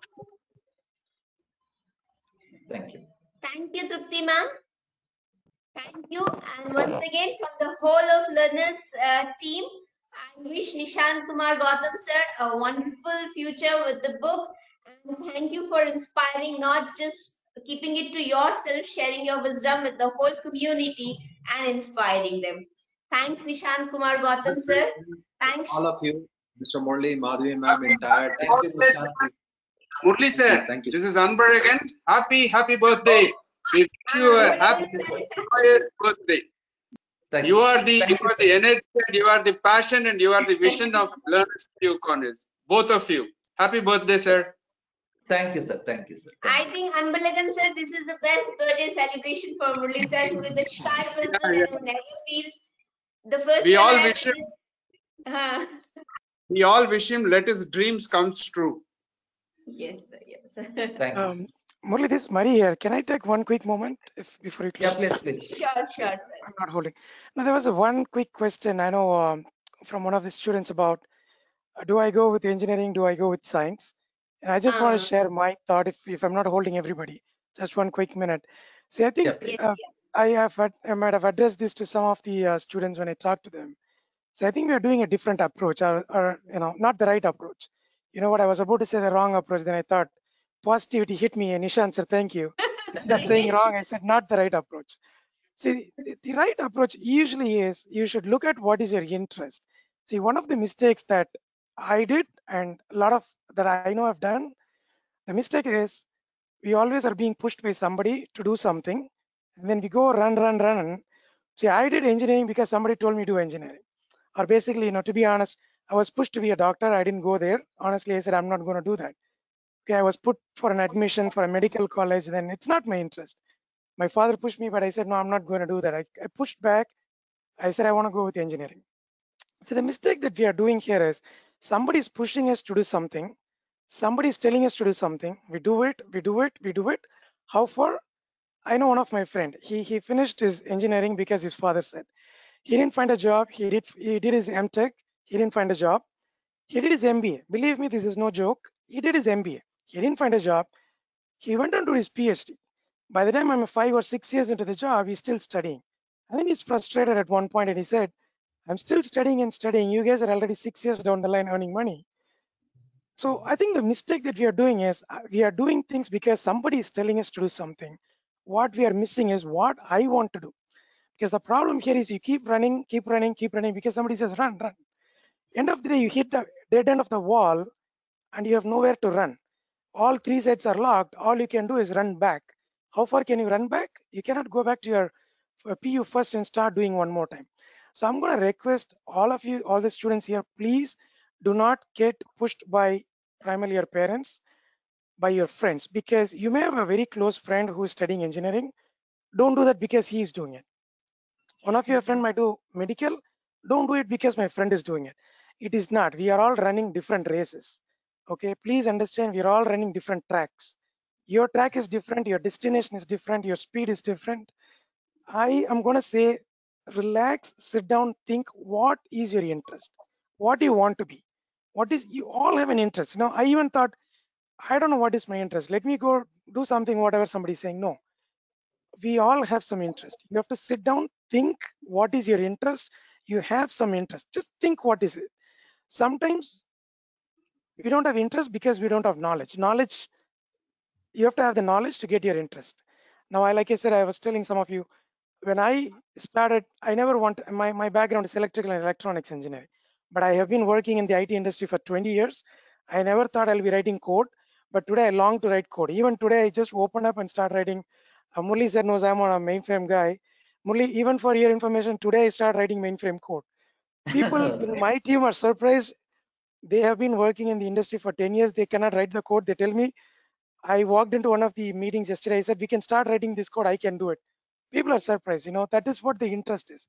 Thank you. Thank you, Trupti ma'am. Thank you. And once again, from the whole of learners uh, team, I wish Nishant Kumar Gautam sir a wonderful future with the book. And thank you for inspiring, not just keeping it to yourself, sharing your wisdom with the whole community and inspiring them. Thanks, Nishant Kumar Gautam sir. Thanks. All of you, Mister Murli, Madhvi ma'am, entire team. Thank you, Nishant. Murli sir, Thank you. this is Anbar again. Happy, happy birthday. We wish you a happy, joyous birthday. Thank You are the Thank you you, are the energy, and you are the passion, and you are the vision of Learners P U College. Both of you. Happy birthday, sir. Thank you, sir. Thank you, sir. I think Anbalagan sir, this is the best birthday celebration for Murli sir, who is a shy person Yeah, yeah. and never feels the first We time all I wish him. uh, We all wish him. Let his dreams come true. yes, sir, yes. Thank you. Um, Murli, this is Mari here. Can I take one quick moment if before you Yeah, close? please, please. Sure, sure, sir. I'm not holding. Now, there was a one quick question I know um, from one of the students about uh, do I go with engineering, do I go with science? And I just want Uh, to share my thought if, if I'm not holding everybody. Just one quick minute. See, I Yeah, think please. yes, uh, yes. I have had, I might have addressed this to some of the uh, students when I talk to them. So I think we are doing a different approach, or, or you know, not the right approach. You know what? I was about to say the wrong approach. Then I thought positivity hit me, and Nishan said, "Thank you." Instead of saying wrong, I said not the right approach. See, the, the right approach usually is you should look at what is your interest. See, one of the mistakes that I did, and a lot of that I know I've done, the mistake is we always are being pushed by somebody to do something, and then we go run, run, run. See, I did engineering because somebody told me to do engineering. Or basically, you know, to be honest, I was pushed to be a doctor. I didn't go there. Honestly, I said, I'm not going to do that. Okay, I was put for an admission for a medical college, then it's not my interest. My father pushed me, but I said, no, I'm not going to do that. I, I pushed back. I said, I want to go with engineering. So the mistake that we are doing here is somebody is pushing us to do something. Somebody is telling us to do something. We do it, we do it, we do it. How far? I know one of my friend, he, he finished his engineering because his father said. He didn't find a job. He did, he did his M Tech. He didn't find a job. He did his M B A. Believe me, this is no joke. He did his M B A. He didn't find a job. He went on to his PhD. By the time I'm five or six years into the job, he's still studying. And then he's frustrated at one point and he said, I'm still studying and studying. You guys are already six years down the line earning money. So I think the mistake that we are doing is uh, we are doing things because somebody is telling us to do something. What we are missing is what I want to do. Because the problem here is you keep running, keep running, keep running because somebody says run, run. End of the day, you hit the dead end of the wall and you have nowhere to run. All three sets are locked. All you can do is run back. How far can you run back? You cannot go back to your P U first and start doing one more time. So I'm going to request all of you, all the students here, please do not get pushed by primarily your parents, by your friends, because you may have a very close friend who is studying engineering. Don't do that because he is doing it. One of your friend might do medical. Don't do it because my friend is doing it. It is not. We are all running different races. Okay, please understand we are all running different tracks. Your track is different, your destination is different, your speed is different. I am going to say, relax, sit down, think what is your interest? What do you want to be? What is, you all have an interest. You know, I even thought, I don't know what is my interest. Let me go do something, whatever somebody's saying. No, we all have some interest. You have to sit down, think what is your interest. You have some interest. Just think what is it. Sometimes we don't have interest because we don't have knowledge. Knowledge, you have to have the knowledge to get your interest. Now, I like I said, I was telling some of you, when I started, I never want, my, my background is electrical and electronics engineering, but I have been working in the I T industry for twenty years. I never thought I'll be writing code, but today I long to write code. Even today, I just open up and start writing. Uh, Murli said knows I'm a mainframe guy. Murli, even for your information, today I start writing mainframe code. People in my team are surprised. They have been working in the industry for ten years. They cannot write the code. They tell me, I walked into one of the meetings yesterday. I said, we can start writing this code. I can do it. People are surprised. You know, that is what the interest is.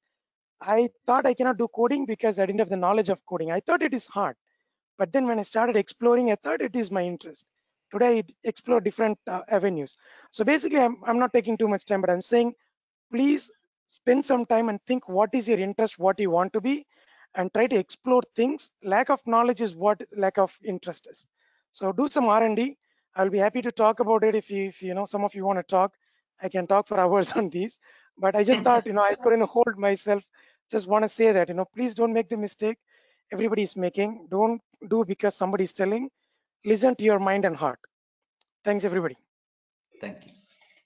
I thought I cannot do coding because I didn't have the knowledge of coding. I thought it is hard. But then when I started exploring, I thought it is my interest. Today, I explore different uh, avenues. So basically, I'm, I'm not taking too much time, but I'm saying, please spend some time and think what is your interest, what you want to be, and try to explore things. Lack of knowledge is what lack of interest is. So do some R and D. I'll be happy to talk about it if you, if you know, some of you want to talk. I can talk for hours on these, but I just thought, you know, I couldn't hold myself. Just want to say that, you know, please don't make the mistake everybody is making. Don't do because somebody is telling. Listen to your mind and heart. Thanks, everybody. Thank you.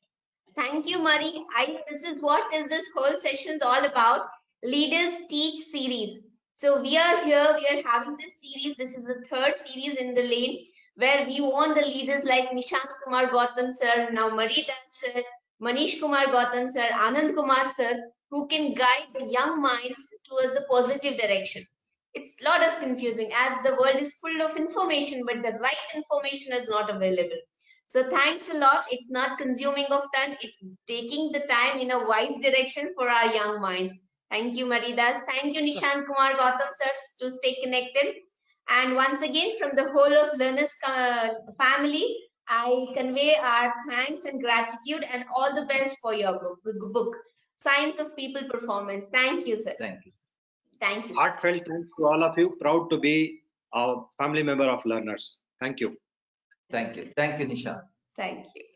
Thank you, Murray. I this is what is this whole session's all about. Leaders Teach series. So we are here, we are having this series. This is the third series in the lane where we want the leaders like Nishant Kumar Gautam sir, now Murray Das sir, Manish Kumar Gautam sir, Anand Kumar sir, who can guide the young minds towards the positive direction. It's a lot of confusing as the world is full of information, but the right information is not available. So thanks a lot. It's not consuming of time. It's taking the time in a wise direction for our young minds. Thank you, Maridas. Thank you, Nishant Kumar Gautam sir, to stay connected. And once again, from the whole of Learners uh, family, I convey our thanks and gratitude and all the best for your book, Science of People Performance. Thank you, sir. Thank you. Thank you. Heartfelt thanks to all of you. Proud to be a family member of Learners. Thank you. Thank you. Thank you, Nisha. Thank you.